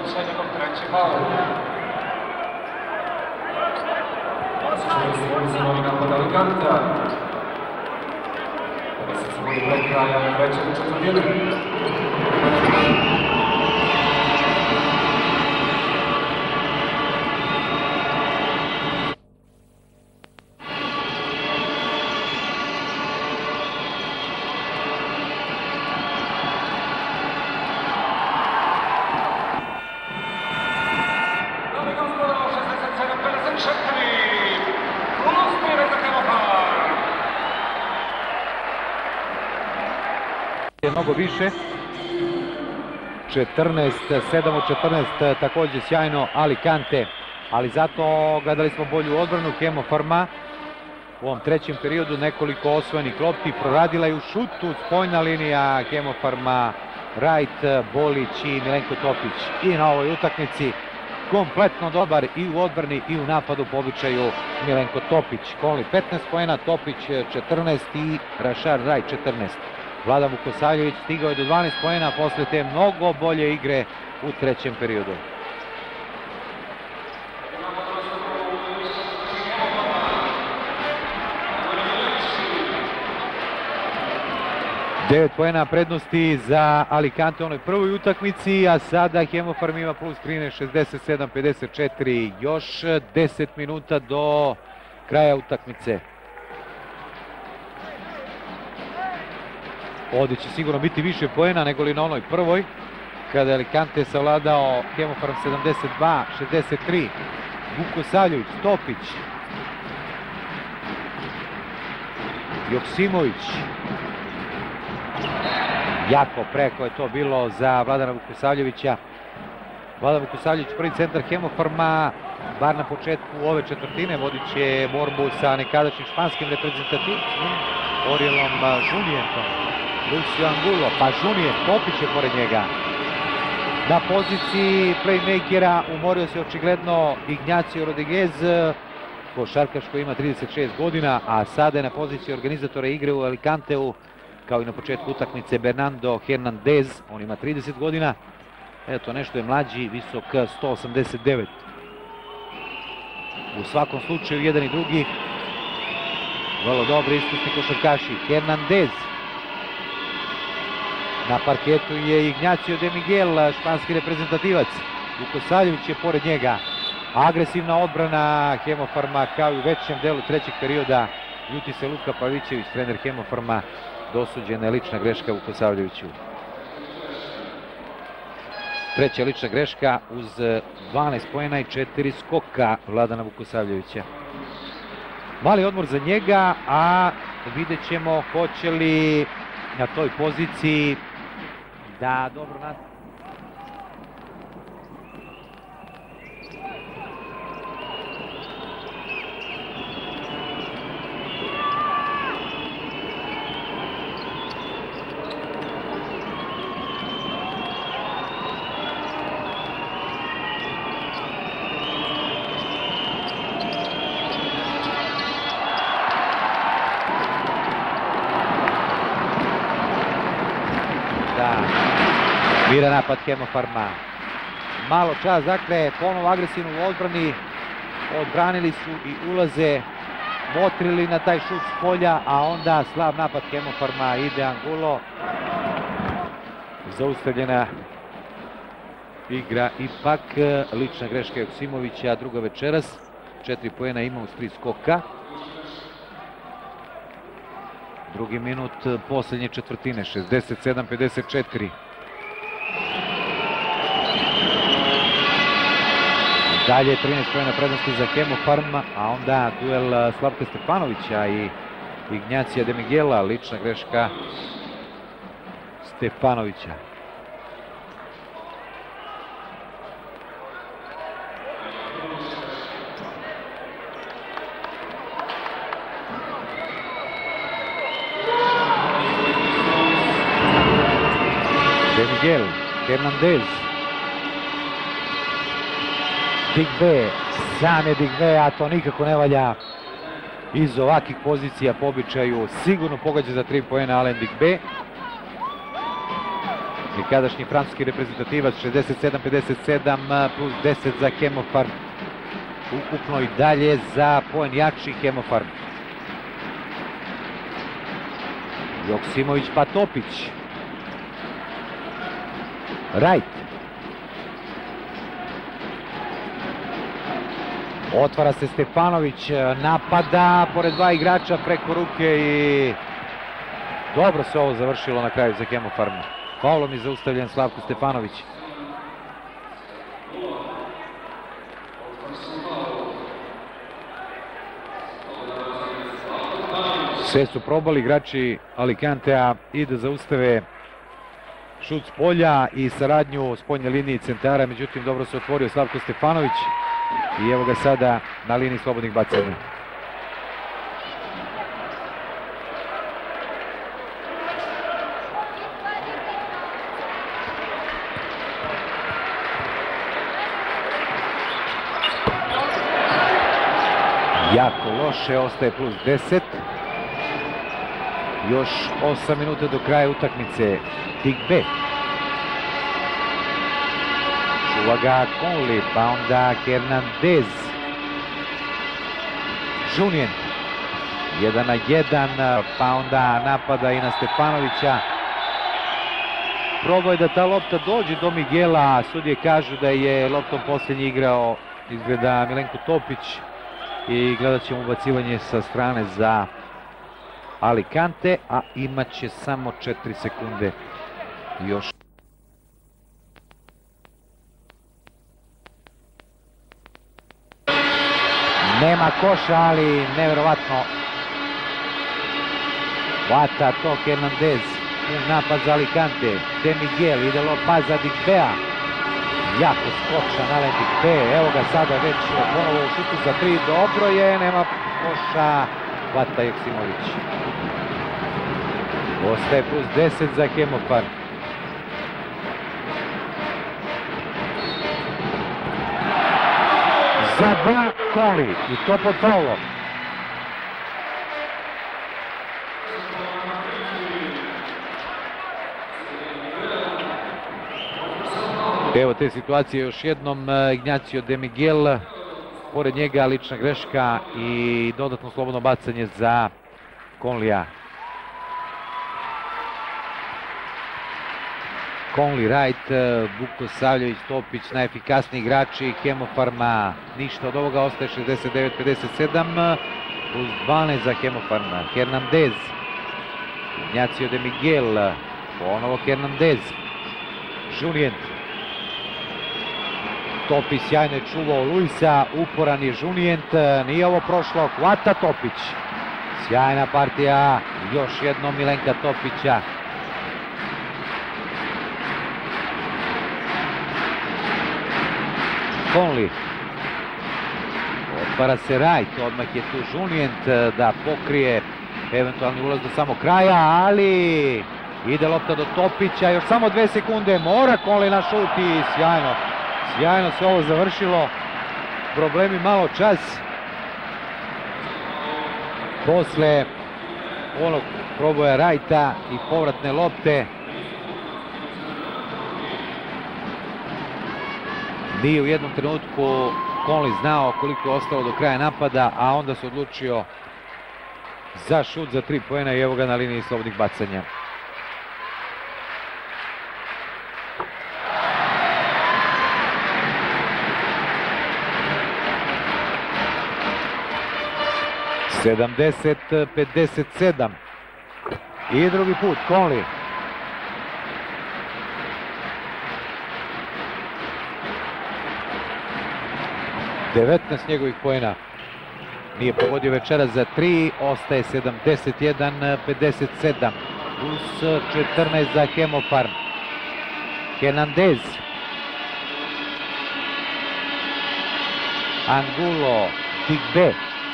Stefanovića, njegov treći faul. Čini se novi napad Alicanta. deset sekundi pre kraja treće četvrtine. Mnogo više, četrnaest sedam od četrnaest, također sjajno Alicante, ali zato gledali smo bolju odbranu Hemofarma u ovom trećem periodu, nekoliko osvojenih lopti, proradila je u šutu, spojna linija Hemofarma, Wright, Bolić i Milenko Topić. I na ovoj utakmici kompletno dobar i u odbrani i u napadu, po običaju Milenko Topić. Konli petnaest poena, Topić četrnaest i Rašar Wright četrnaest. Vladan Vukosavljević stigao je do dvanaest poena posle te mnogo bolje igre u trećem periodu. devet poena prednosti za Alicante u onoj prvoj utakmici, a sada Hemofarm ima plus trinaest, šezdeset sedam pedeset četiri, još deset minuta do kraja utakmice. Ovdje će sigurno biti više poena nego li na onoj prvoj, kada je Alicante savladao Hemofarm sedamdeset dva šezdeset tri. Vukosavljević, Topić, Joksimović. Jako preko je to bilo za Vladana Vukosavljevića. Vladan Vukosavljević, prvi centar Hemofarma, bar na početku ove četvrtine, vodit će borbu sa nekadašnjim španskim reprezentativcem Oriolom Žunijentom. Lucio Angulo, pa Žunijen, Topić je pored njega. Na poziciji playmakera umorio se očigledno Ignacio Rodriguez, košarkaš koji ima trideset šest godina, a sada je na poziciji organizatora igre u Alicanteu, kao i na početku utakmice, Bernardo Hernandez, on ima trideset godina. Eto, nešto je mlađi, visok sto osamdeset devet. U svakom slučaju, jedan i drugi vrlo dobri iskusni košarkaši. Hernandez. Na parketu je Ignacio de Miguel, španski reprezentativac. Vukosavljević je pored njega. Agresivna odbrana Hemofarma, kao i u većem delu trećeg perioda. Ljuti se Luka Pavićević, trener Hemofarma. Dosuđena je lična greška Vukosavljeviću. Treća lična greška uz dvanaest poena i četiri skoka Vladana Vukosavljevića. Mali odmor za njega, a vidjet ćemo hoće li na toj poziciji da dobro nastavi. Bira napad Hemofarma. Malo čas, dakle, ponovo agresivno u odbrani. Odbranili su i ulaze, motrili na taj šut s polja, a onda slab napad Hemofarma, ide Angulo. Zaustavljena igra ipak, lična greška Joksimovića, druga večeras. Četiri poena ima uz tri skoka. Drugi minut posljednje četvrtine, šezdeset sedam pedeset četiri. Dalje trinaest poena prednosti za Hemofarm, a onda duel Slavka Stefanovića i Ignacija de Miguela, lična greška Stefanovića. De Miguel, Hernandez. Digbe, sam je Digbe, a to nikako ne valja iz ovakvih pozicija po običaju. Sigurno pogađa za tri poena Alen Digbe. Nikadašnji francuski reprezentativac, šezdeset sedam pedeset sedam plus deset za Hemofarm. Ukupno i dalje za poen jači Hemofarm. Joksimović pa Topić. Wright. Otvara se Stefanović, napada pored dva igrača preko ruke i dobro se ovo završilo na kraju za Hemofarm. Faulom je zaustavljen Slavko Stefanović. Sve su probali igrači Alicantea i da zaustave šut s polja i saradnju spoljne linije centara, međutim dobro se otvorio Slavko Stefanović i evo ga sada na liniji slobodnih bacanja. Jako loše, ostaje plus deset. Još osam minuta do kraja utakmice. Digbe. Čuva ga Conley, pa onda Hernandez. Junien. Jedan na jedan, pa onda napada i na Stefanovića. Probao je da ta lopta dođe do Miguela, sudije kažu da je loptom posljednji igrao, izgleda, Milenko Topić. I gledat ćemo ubacivanje sa strane za Alicante, a imat će samo četiri sekunde još. Nema koša, ali neverovatno. Hvata to Hernandez, pun napad za Alicante. De Miguel, ide lopta za Digbea. Jako skočan Alen Digbe, evo ga sada već ponovo u šutu za tri, dobro je, nema koša, hvata Joksimović. Ostaje plus deset za Hemofarm. Za dva Conley i to pod faulom. Evo te situacije još jednom, Ignacio De Miguel, pored njega lična greška i dodatno slobodno bacanje za Conleya. Conley, Wright, Buko Savljević, Topić, najefikasniji igrači Hemofarma. Ništa od ovoga, ostaje šezdeset devet pedeset sedam plus dvanaest za Hemofarma. Hernandez, Ignacio De Miguel, ponovo Hernandez, Junien. Topić sjajno je čuvao Luisa, uporan je Junijent, nije ovo prošlo, hvata Topić. Sjajna partija, još jednom Milenka Topića. Conley. Otvara se Wright, odmah je tu Junijent da pokrije eventualni ulaz do samog kraja, ali ide lopta do Topića, još samo dve sekunde, mora Conley na šut i sjajno. Sjajno se ovo završilo, problemi malo čas. Posle onog proboja Wrighta i povratne lopte nije u jednom trenutku Conley znao koliko je ostalo do kraja napada, a onda se odlučio za šut za tri poena i evo ga na liniji slobodnih bacanja. sedamdeset pedeset sedam i drugi put Conley. devetnaest njegovih poena. Nije pogodio večeras za tri, ostaje sedamdeset jedan pedeset sedam plus četrnaest za Hemofarm. Hernandez. Angulo, Digbe.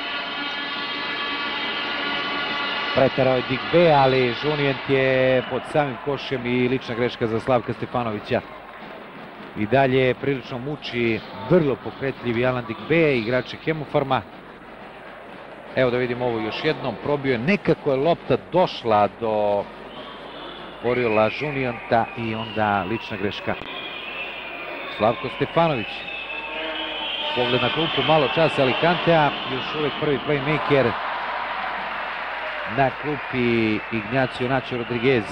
Preterao je Digbe, ali Junijent je pod samim košem i lična greška za Slavka Stefanovića. I dalje prilično muči vrlo pokretljivi Alan Digbe, igrače Hemofarma. Evo da vidimo ovo još jednom, probio je, nekako je lopta došla do otvorio Lažunijanta i onda lična greška. Slavko Stefanović. Pogled na klupu, malo časa Alicantea, još uvijek prvi playmaker na klupi Ignacio Nacho Rodriguez.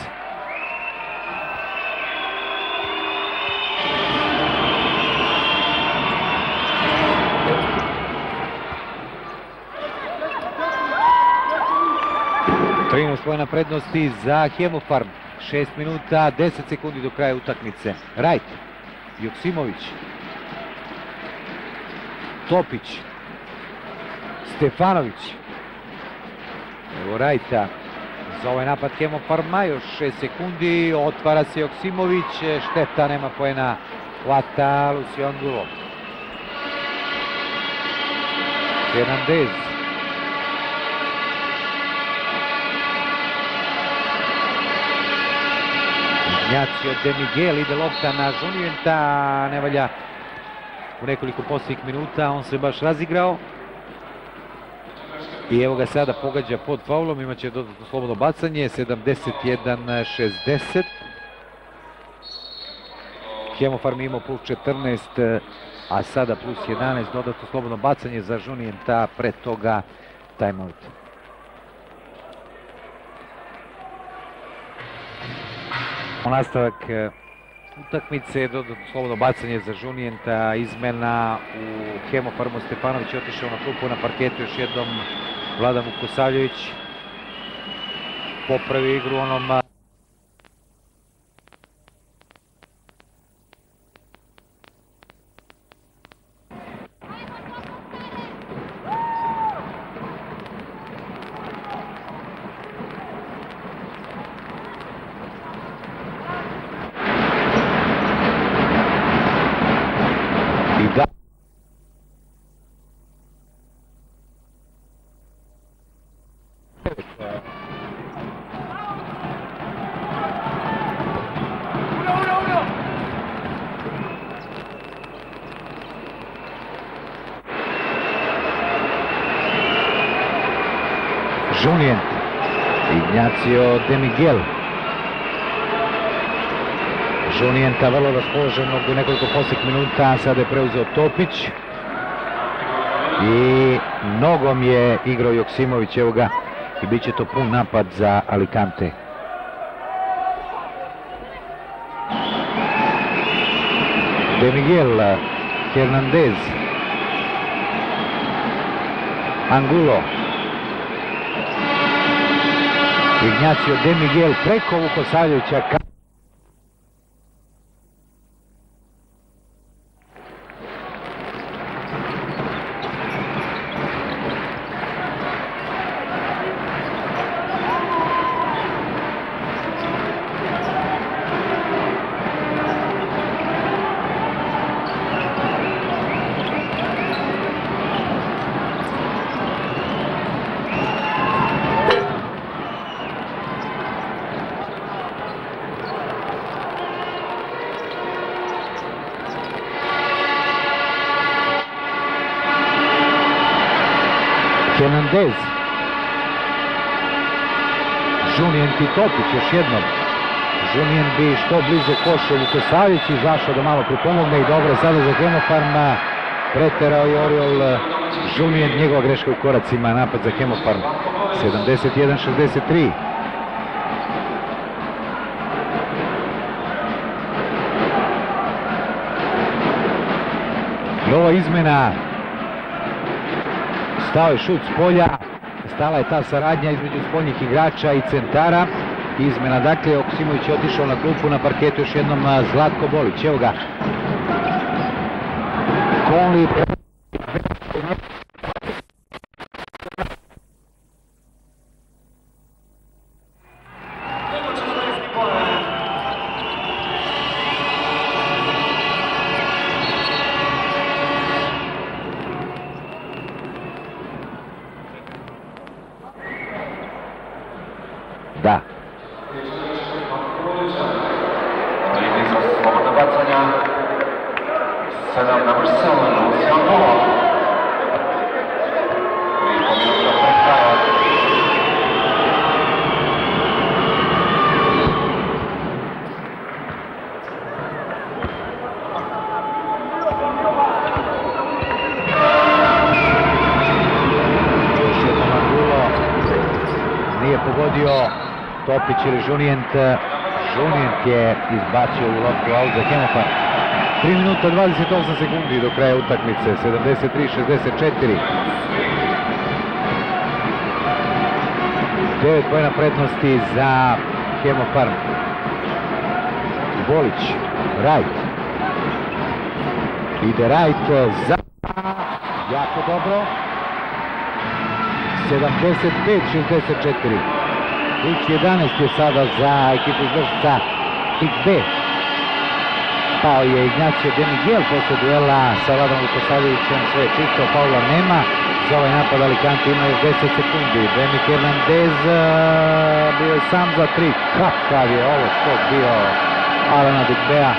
trinaest poena prednosti za Hemofarm. šest minuta, deset sekundi do kraja utakmice. Rajt, Joksimović, Topić, Stefanović. Evo Rajta za ovaj napad Hemofarma, još šest sekundi, otvara se Joksimović, šteta, nema poena, hvata Lucio Angulo. Hernandez. Ignacio De Miguel, ide lopta na Žunijenta, ne valja u nekoliko posljednjih minuta, on se baš razigrao. I evo ga sada pogađa pod faulom, imaće dodatno slobodno bacanje, sedamdeset jedan šezdeset. Hemofarm imao plus četrnaest, a sada plus jedanaest, dodatno slobodno bacanje za Žunijenta, pre toga timeout. Nastavak utakmice, dodatno slobodno bacanje za Žunijenta, izmena u Hemofarmu. Stefanović je otišao na klupu, na parketu još jednom Vladan Vukosavljević popravi igru onom Žunijent, Ignacio De Miguel. Žunijenta vrlo raspoloženog u nekoliko posljednjih minuta, sada je preuzeo Topić i nogom je igrao Joksimović, evo ga, i bit će to pun napad za Alicante. De Miguel, Hernandez, Angulo, Ignacio De Miguel preko Vukosavljevića. Hernandez, Žunijent i Topić još jednom. Žunijent bi što bliže košu Vukosavljević i izašao da malo pripomogne i dobro sada za Hemofarm. Preterao je Oriol Žunijent, njegova greška u koracima, napad za Hemofarm. sedamdeset jedan šezdeset tri. Nova izmena. Stao je šut s polja, stala je ta saradnja između spoljnih igrača i centara. Izmena, dakle, Joksimović je otišao na klupu, na parketu još jednom Zlatko Bolić, evo ga. Conley. Da. Slobodna bacanja. Sedam na Brsela, Lucio Angulo. I pominuta pre kraja. pogodio Topić ili Žunijent. Žunijent je izbacio u loptu aut za Hemofarm. tri minuta dvadeset osam sekundi do kraja utakmice, sedamdeset tri šezdeset četiri. devet poena prednosti za Hemofarm. Bolić, Rajt. Ide Rajt za... jako dobro. sedamdeset pet šezdeset četiri. Plus jedanaest je sada za ekipu iz Vršca. Tik B. Pao je Ignacio De Miguel posle duela sa Vladom Vukosavljevićem, sve je čisto, faula nema. Za ovaj napad Alicante ima još deset sekundi. Demi Hernandez bio je sam za tri. Kakav je ovo skok bio Alana Digbea.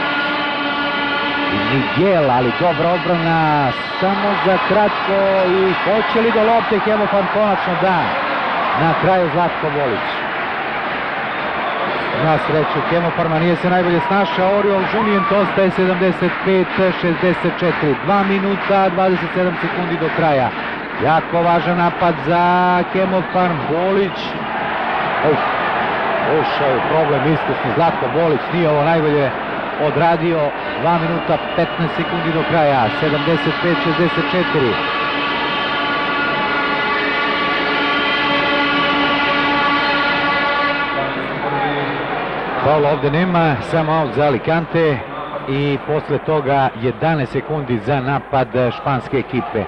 I Miguel, ali dobra odbrana, samo za kratko. I hoće li do lopte Hemofarm? Konačno da. Na kraju Zlatko Bolić. Na sreću Hemofarma nije se najbolje snašao. Oriol Žunijent ostaje sedamdeset pet šezdeset četiri. dva minuta dvadeset sedam sekundi do kraja. Jako važan napad za Hemofarm. Bolić. Uf, ušao je problem iskusni Zlatko Bolić. Nije ovo najbolje odradio. dva minuta petnaest sekundi do kraja. sedamdeset pet šezdeset četiri. Faula ovde nema, samo aut za Alicante i posle toga jedanaest sekundi za napad španske ekipe.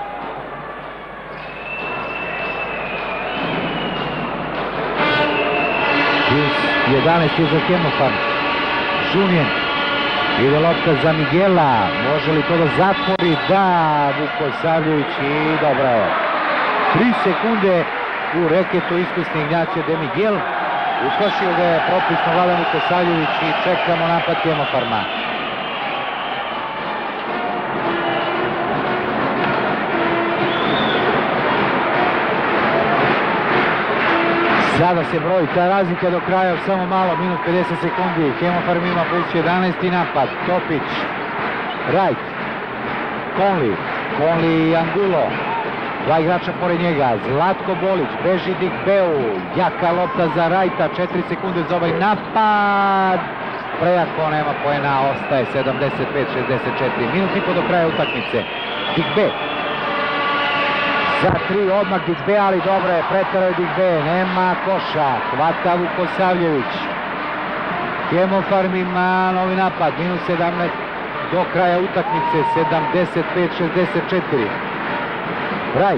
jedanaest je za Hemofarm. Žunijent. Ide lopta za Miguela. Može li to da zatvori? Da, Vukosavljević i dobro je. tri sekunde u reketu iskusni Ignacio De Miguel. Uplašio ga je propisno Vladan Vukosavljević i čekamo napad Hemofarma. Sada se broji ta razlika do kraja, samo malo, minut pedeset sekundi. Hemofarm ima plus jedanaest i napad. Topić, Rajt, Conley, Conley i Angulo. Dva igrača pored njega, Zlatko Bolić, beži Digbeu, jaka lopta za Rajta, četiri sekunde za ovaj napad. Prejako, nema poena, ostaje sedamdeset pet šezdeset četiri. Minut i po do kraja utakmice. Digbe. Za tri odmah Digbe, ali dobro je, preterao je Digbe, nema koša, hvata Vukosavljević. Hemofarm ima novi napad, minus sedamnaest do kraja utakmice, sedamdeset pet šezdeset četiri. Rajt.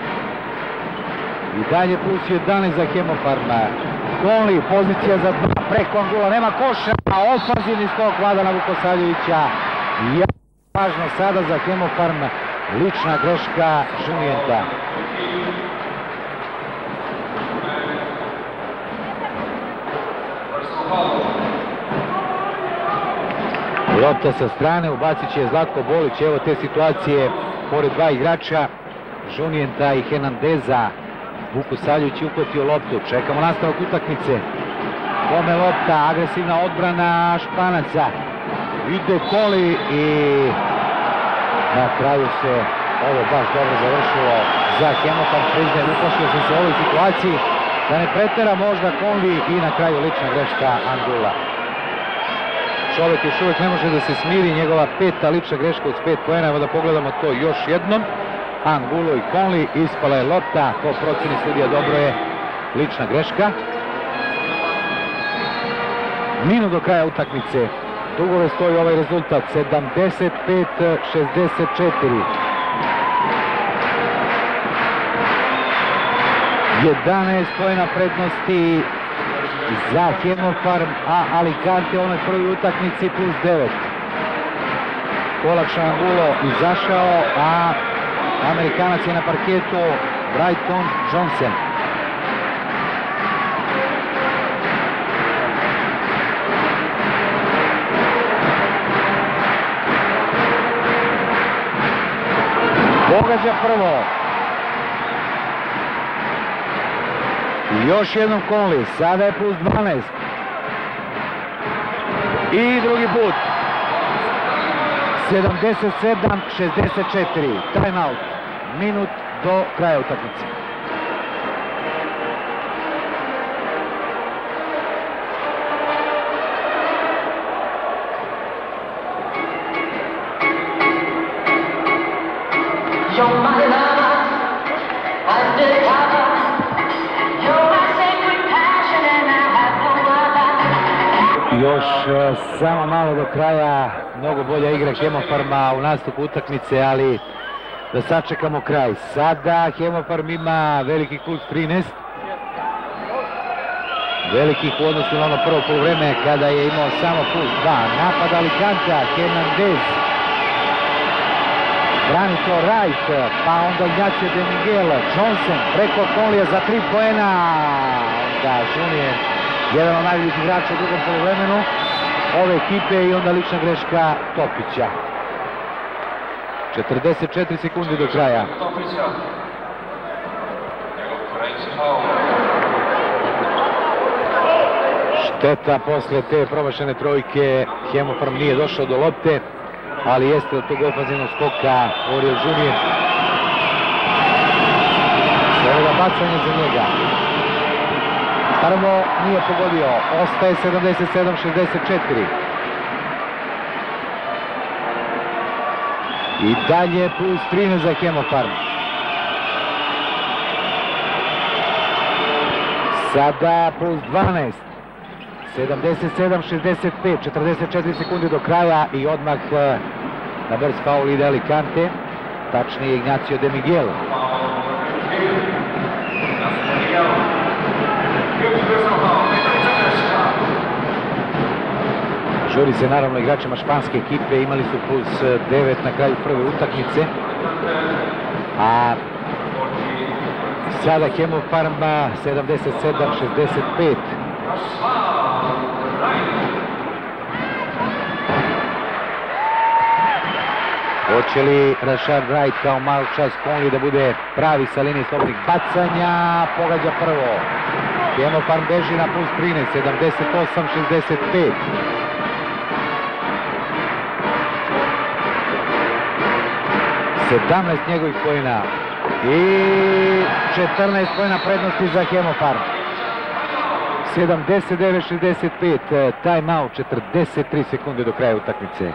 I dalje plus jedanaest za Hemofarma. Conley, pozicija za dva, preko Angula, nema koša, a ofanzivni skok Vladana Vukosavljevića. Jako važno sada za Hemofarm, lična greška Žunijenta. Lopta sa strane, ubacit će Zlatko Bolić, evo te situacije pored dva igrača. Žunijenta i Hernandeza. Vukosavljević je uhvatio loptu. Čekamo nastavak utakmice. Kome lopta, agresivna odbrana Španaca. Ide Conley i na kraju se ovo baš dobro završilo za Hemofarm. Priznaje, uplašio sam se u ovoj situaciji da ne pretera možda Conley i na kraju lična greška Angula. Čovjek još uvijek ne može da se smiri, njegova peta lična greška uz pet poena. Evo da pogledamo to još jednom. Angulo i Conley, ispala je lopta, po procjeni sudija dobro je, lična greška. Minut do kraja utakmice, dugove stoji ovaj rezultat, sedamdeset pet šezdeset četiri. jedanaest poena prednosti za Hemofarm, a Alicante u onoj prvoj utakmici plus devet. Olakšan Angulo izašao, a Amerikanac je na parketu Bryton Johnson. Pogađa prvo. I još jednom Conley, sada je plus dvanaest. I drugi put. sedamdeset sedam šezdeset četiri. Time out. Minut do kraja utakmice. Još samo malo do kraja, mnogo bolja igra Hemofarma u nastupu utakmice, ali da sačekamo kraj. Sada Hemofarm ima velikih plus trinaest. Velikih u odnosu na ono prvo poluvreme kada je imao samo plus dva. Napad Alicanta, Hernandez. Brani to Wright, pa onda Ignacio de Miguel, Johnson preko Conleya za tri poena. Onda Junior, jedan od najboljih igrača u drugom poluvremenu ove ekipe i onda lična greška Topića. četrdeset četiri sekundi do kraja. Šteta posle te promašene trojke, Hemofarm nije došao do lopte, ali jeste od tog ofenzivnog skoka Oriol Junior. Sloboda bacanje za njega. Prvo nije pogodio, ostaje sedamdeset sedam šezdeset četiri. I dalje plus trinaest za Hemofarm. Sada plus dvanaest. sedamdeset sedam šezdeset pet, četrdeset četiri sekundi do kraja i odmah na brz faul ide Alicante, tačnije Ignacio de Miguel. Žuri se naravno igračima španske ekipe, imali su plus devet na kraju prve utakmice, a sada Hemofarm sedamdeset sedam šezdeset pet. Hoće li Rashard Wright kao malo čas Conley da bude pravi sa linije slobodnih bacanja? Pogađa prvo. Hemofarm beži na plus trinaest, sedamdeset osam šezdeset pet. sedamnaest njegovih poena i četrnaest poena prednosti za Hemofarm. sedamdeset devet šezdeset pet, time out, četrdeset tri sekunde do kraja utakmice.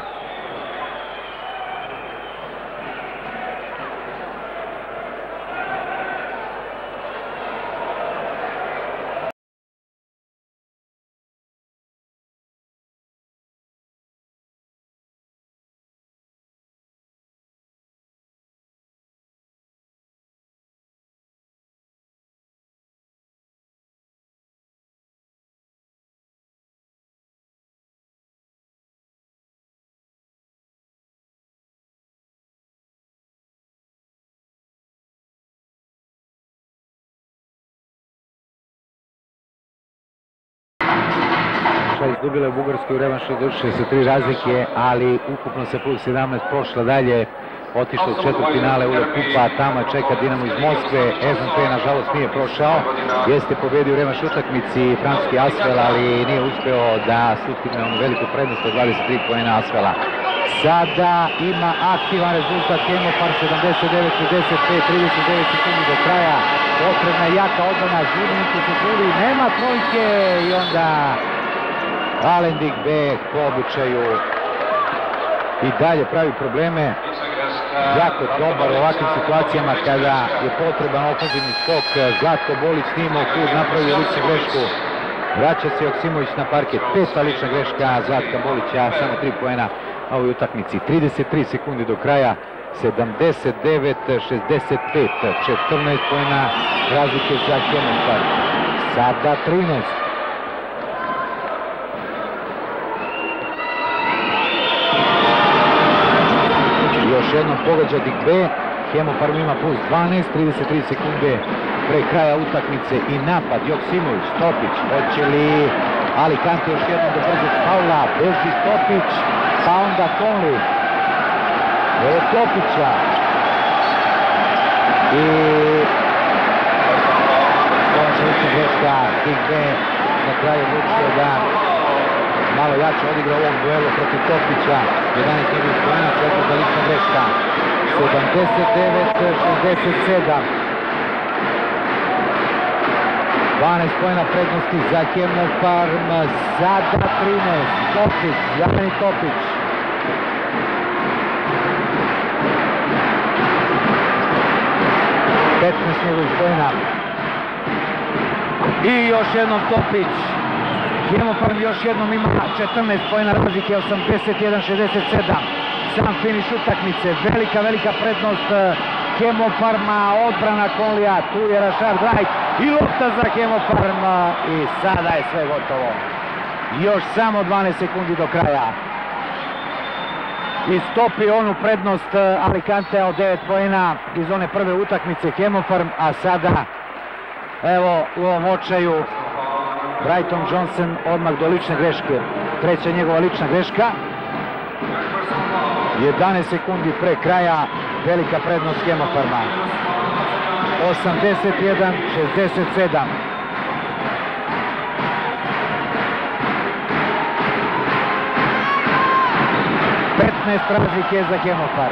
Izgubila je u Bugarskoj u revanšu, došli sa tri razlike, ali ukupno se plus sedamnaest prošla dalje, otišla u četvrtfinale U L E Kupa, tamo čeka Dinamo iz Moskve. S M P nažalost nije prošao, jeste pobedio u revanš utakmici francuski Asvel, ali nije uspeo da sustigne onu veliku prednost od dvadeset tri poena Asvela. Sada ima aktivan rezultat Hemofarm, sedamdeset devet šezdeset pet, trideset devet sekundi do kraja, potrebna jaka odbrana, Žurniku se čuli, nema trojke i onda Alendik Bek po običaju i dalje pravi probleme. Jako dobar u ovakvim situacijama kada je potreban ofenzivni skok. Zlatko Bolić nije imao kud, napravio ličnu grešku. Vraća se Joksimović na parket. Peta lična greška Zlatka Bolića, samo tri poena na ovoj utakmici. trideset tri sekundi do kraja, sedamdeset devet šezdeset pet, četrnaest poena razlike za Hemofarm. Sada trinaest. Još jednom pogađa Digbe, Hemofarm ima plus dvanaest, trideset tri sekunde pre kraja utakmice i napad Joksimović, Topić, hoće li Alicante još jednom do brzog faula, beži Topić, pa onda Conley, evo Topića i konačno lična greška, Digbe na kraju odlučio da malo jače odigra u ovom duelu protiv Topića, jedanaest njegovih poena, četvrta lična greška, sedamdeset devet šezdeset sedam. dvanaest poena prednosti za Hemofarm, sada trinaest, Topić, Jani Topić. petnaest njegovih poena. I još jednom Topić. Hemofarm još jednom ima četrnaest poena razlike, osamdeset jedan šezdeset sedam. Sam finiš utakmice, velika, velika prednost Hemofarma, odbrana Conleya, tu je Rashard Wright i lopta za Hemofarm i sada je sve gotovo. Još samo dvanaest sekundi do kraja. Istopio onu prednost Alicantea od devet poena iz one prve utakmice Hemofarm, a sada evo u ovom očaju Brighton Johnson odmah do lične greške. Treća njegova lična greška. jedanaest sekundi pre kraja, velika prednost Hemofarma. osamdeset jedan šezdeset sedam. petnaest razlike za Hemofarm.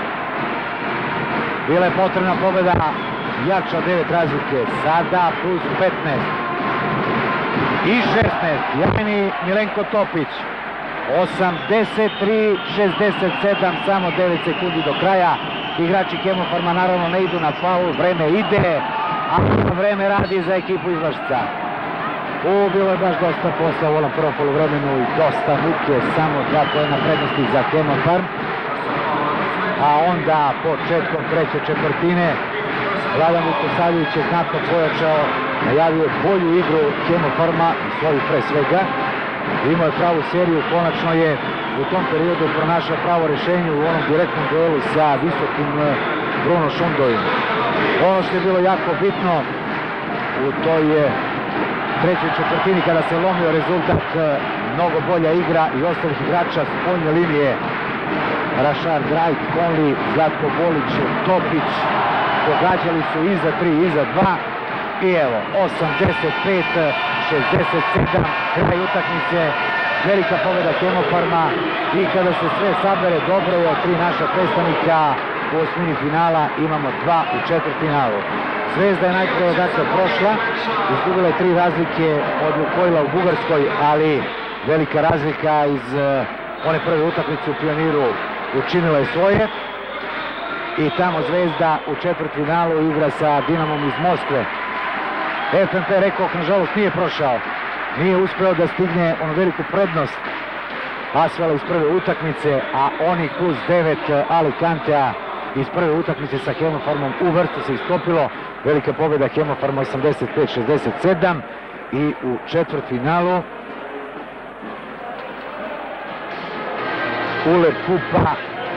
Bila je potrebna pobjeda jača od devet razlike. Sada plus petnaest. I šesnaest. Jajni Milenko Topić. osamdeset tri šezdeset sedam, samo devet sekundi do kraja. Igrači Hemofarma naravno ne idu na faul, vreme ide, a vreme radi za ekipu iz Vršca. U, bilo je baš dosta posla u ovom prvom poluvremenu i dosta muke, samo dva poena prednosti za Hemofarm. A onda početkom treće četvrtine Vladan Vukosavljević je znatno pojačao, najavio bolju igru Hemofarma i svoju pre svega. Imao je pravu seriju, konačno je u tom periodu pronašao pravo rješenje u onom direktnom duelu sa visokim Bruno Šundovim. Ono što je bilo jako bitno u toj trećoj četvrtini kada se lomio rezultat, mnogo bolja igra i ostalih igrača s poljne linije. Rashard Wright, Conley, Zlatko Bolić, Topić, pogađali su iza tri, iza dva. I evo, osamdeset pet šezdeset sedam, kraj utakmice, velika pobjeda Hemofarma i kada se sve sabere, dobro je od tri naša predstavnika u osmini finala, imamo dva u četvrtfinalu. Zvezda je najprije dakle prošla, izgubila je tri razlike od Lukojla u Bugarskoj, ali velika razlika iz one prve utakmice u Pioniru učinila je svoje. I tamo Zvezda u četvrtfinalu igra sa Dinamom iz Moskve. F M P, rekao, nažalost nije prošao, nije uspeo da stigne onu veliku prednost Asfala iz prve utakmice, a oni plus devet Alicantea iz prve utakmice sa Hemofarmom u Vršcu se istopilo. Velika pobjeda Hemofarma osamdeset pet šezdeset sedam i u četvrtfinalu Uleb Kupa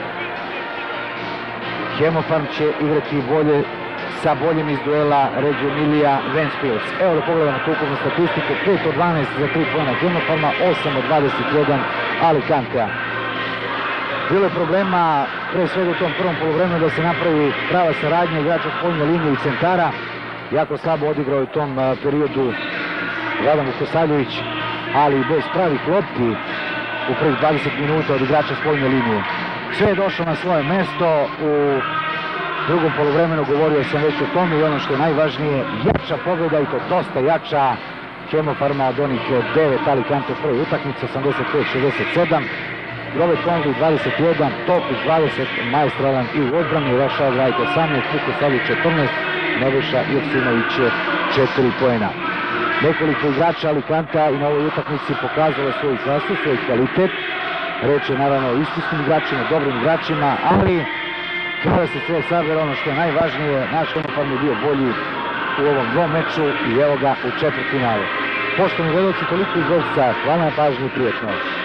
Hemofarm će igrati bolje sa boljim iz duela Reggio Emilia Ventspils. Evo da pogledamo tu ukupnu statistiku, pet od dvanaest za tri poena Hemofarma, osam od dvadeset jedan Alicantea. Bilo je problema pre svega u tom prvom poluvremenu da se napravi prava saradnja igrača s poljne linije i centara. Jako slabo odigrao u tom periodu Vladan Vukosavljević, ali bez pravih lopti u prvih dvadeset minuta od igrača s poljne linije. Sve je došlo na svoje mesto. U drugom poluvremenu govorio sam već o tome i ono što je najvažnije, jača pobjeda i to dosta jača Hemofarma od onih devet Alicante u prvoj utakmici, osamdeset pet šezdeset sedam. Robert Conley dvadeset jedan, Topić dvadeset, maestralan i u odbrani, Rashard Wright osamnaest, Vukosavljević četrnaest, Nebojša Joksimović četiri poena. Nekoliko igrača Alicantea i na ovoj utakmici pokazalo svoju klasu, svoj kvalitet. Reč je naravno o iskusnim igračima, dobrim igračima, ali kada se sve sabere, ono što je najvažnije, naš Hemofarm je bio bolji u ovom dvom meču i evo ga u četvrtfinalu. Poštovani gledalci, toliko iz Vršca, hvala na pažnji i prijetno.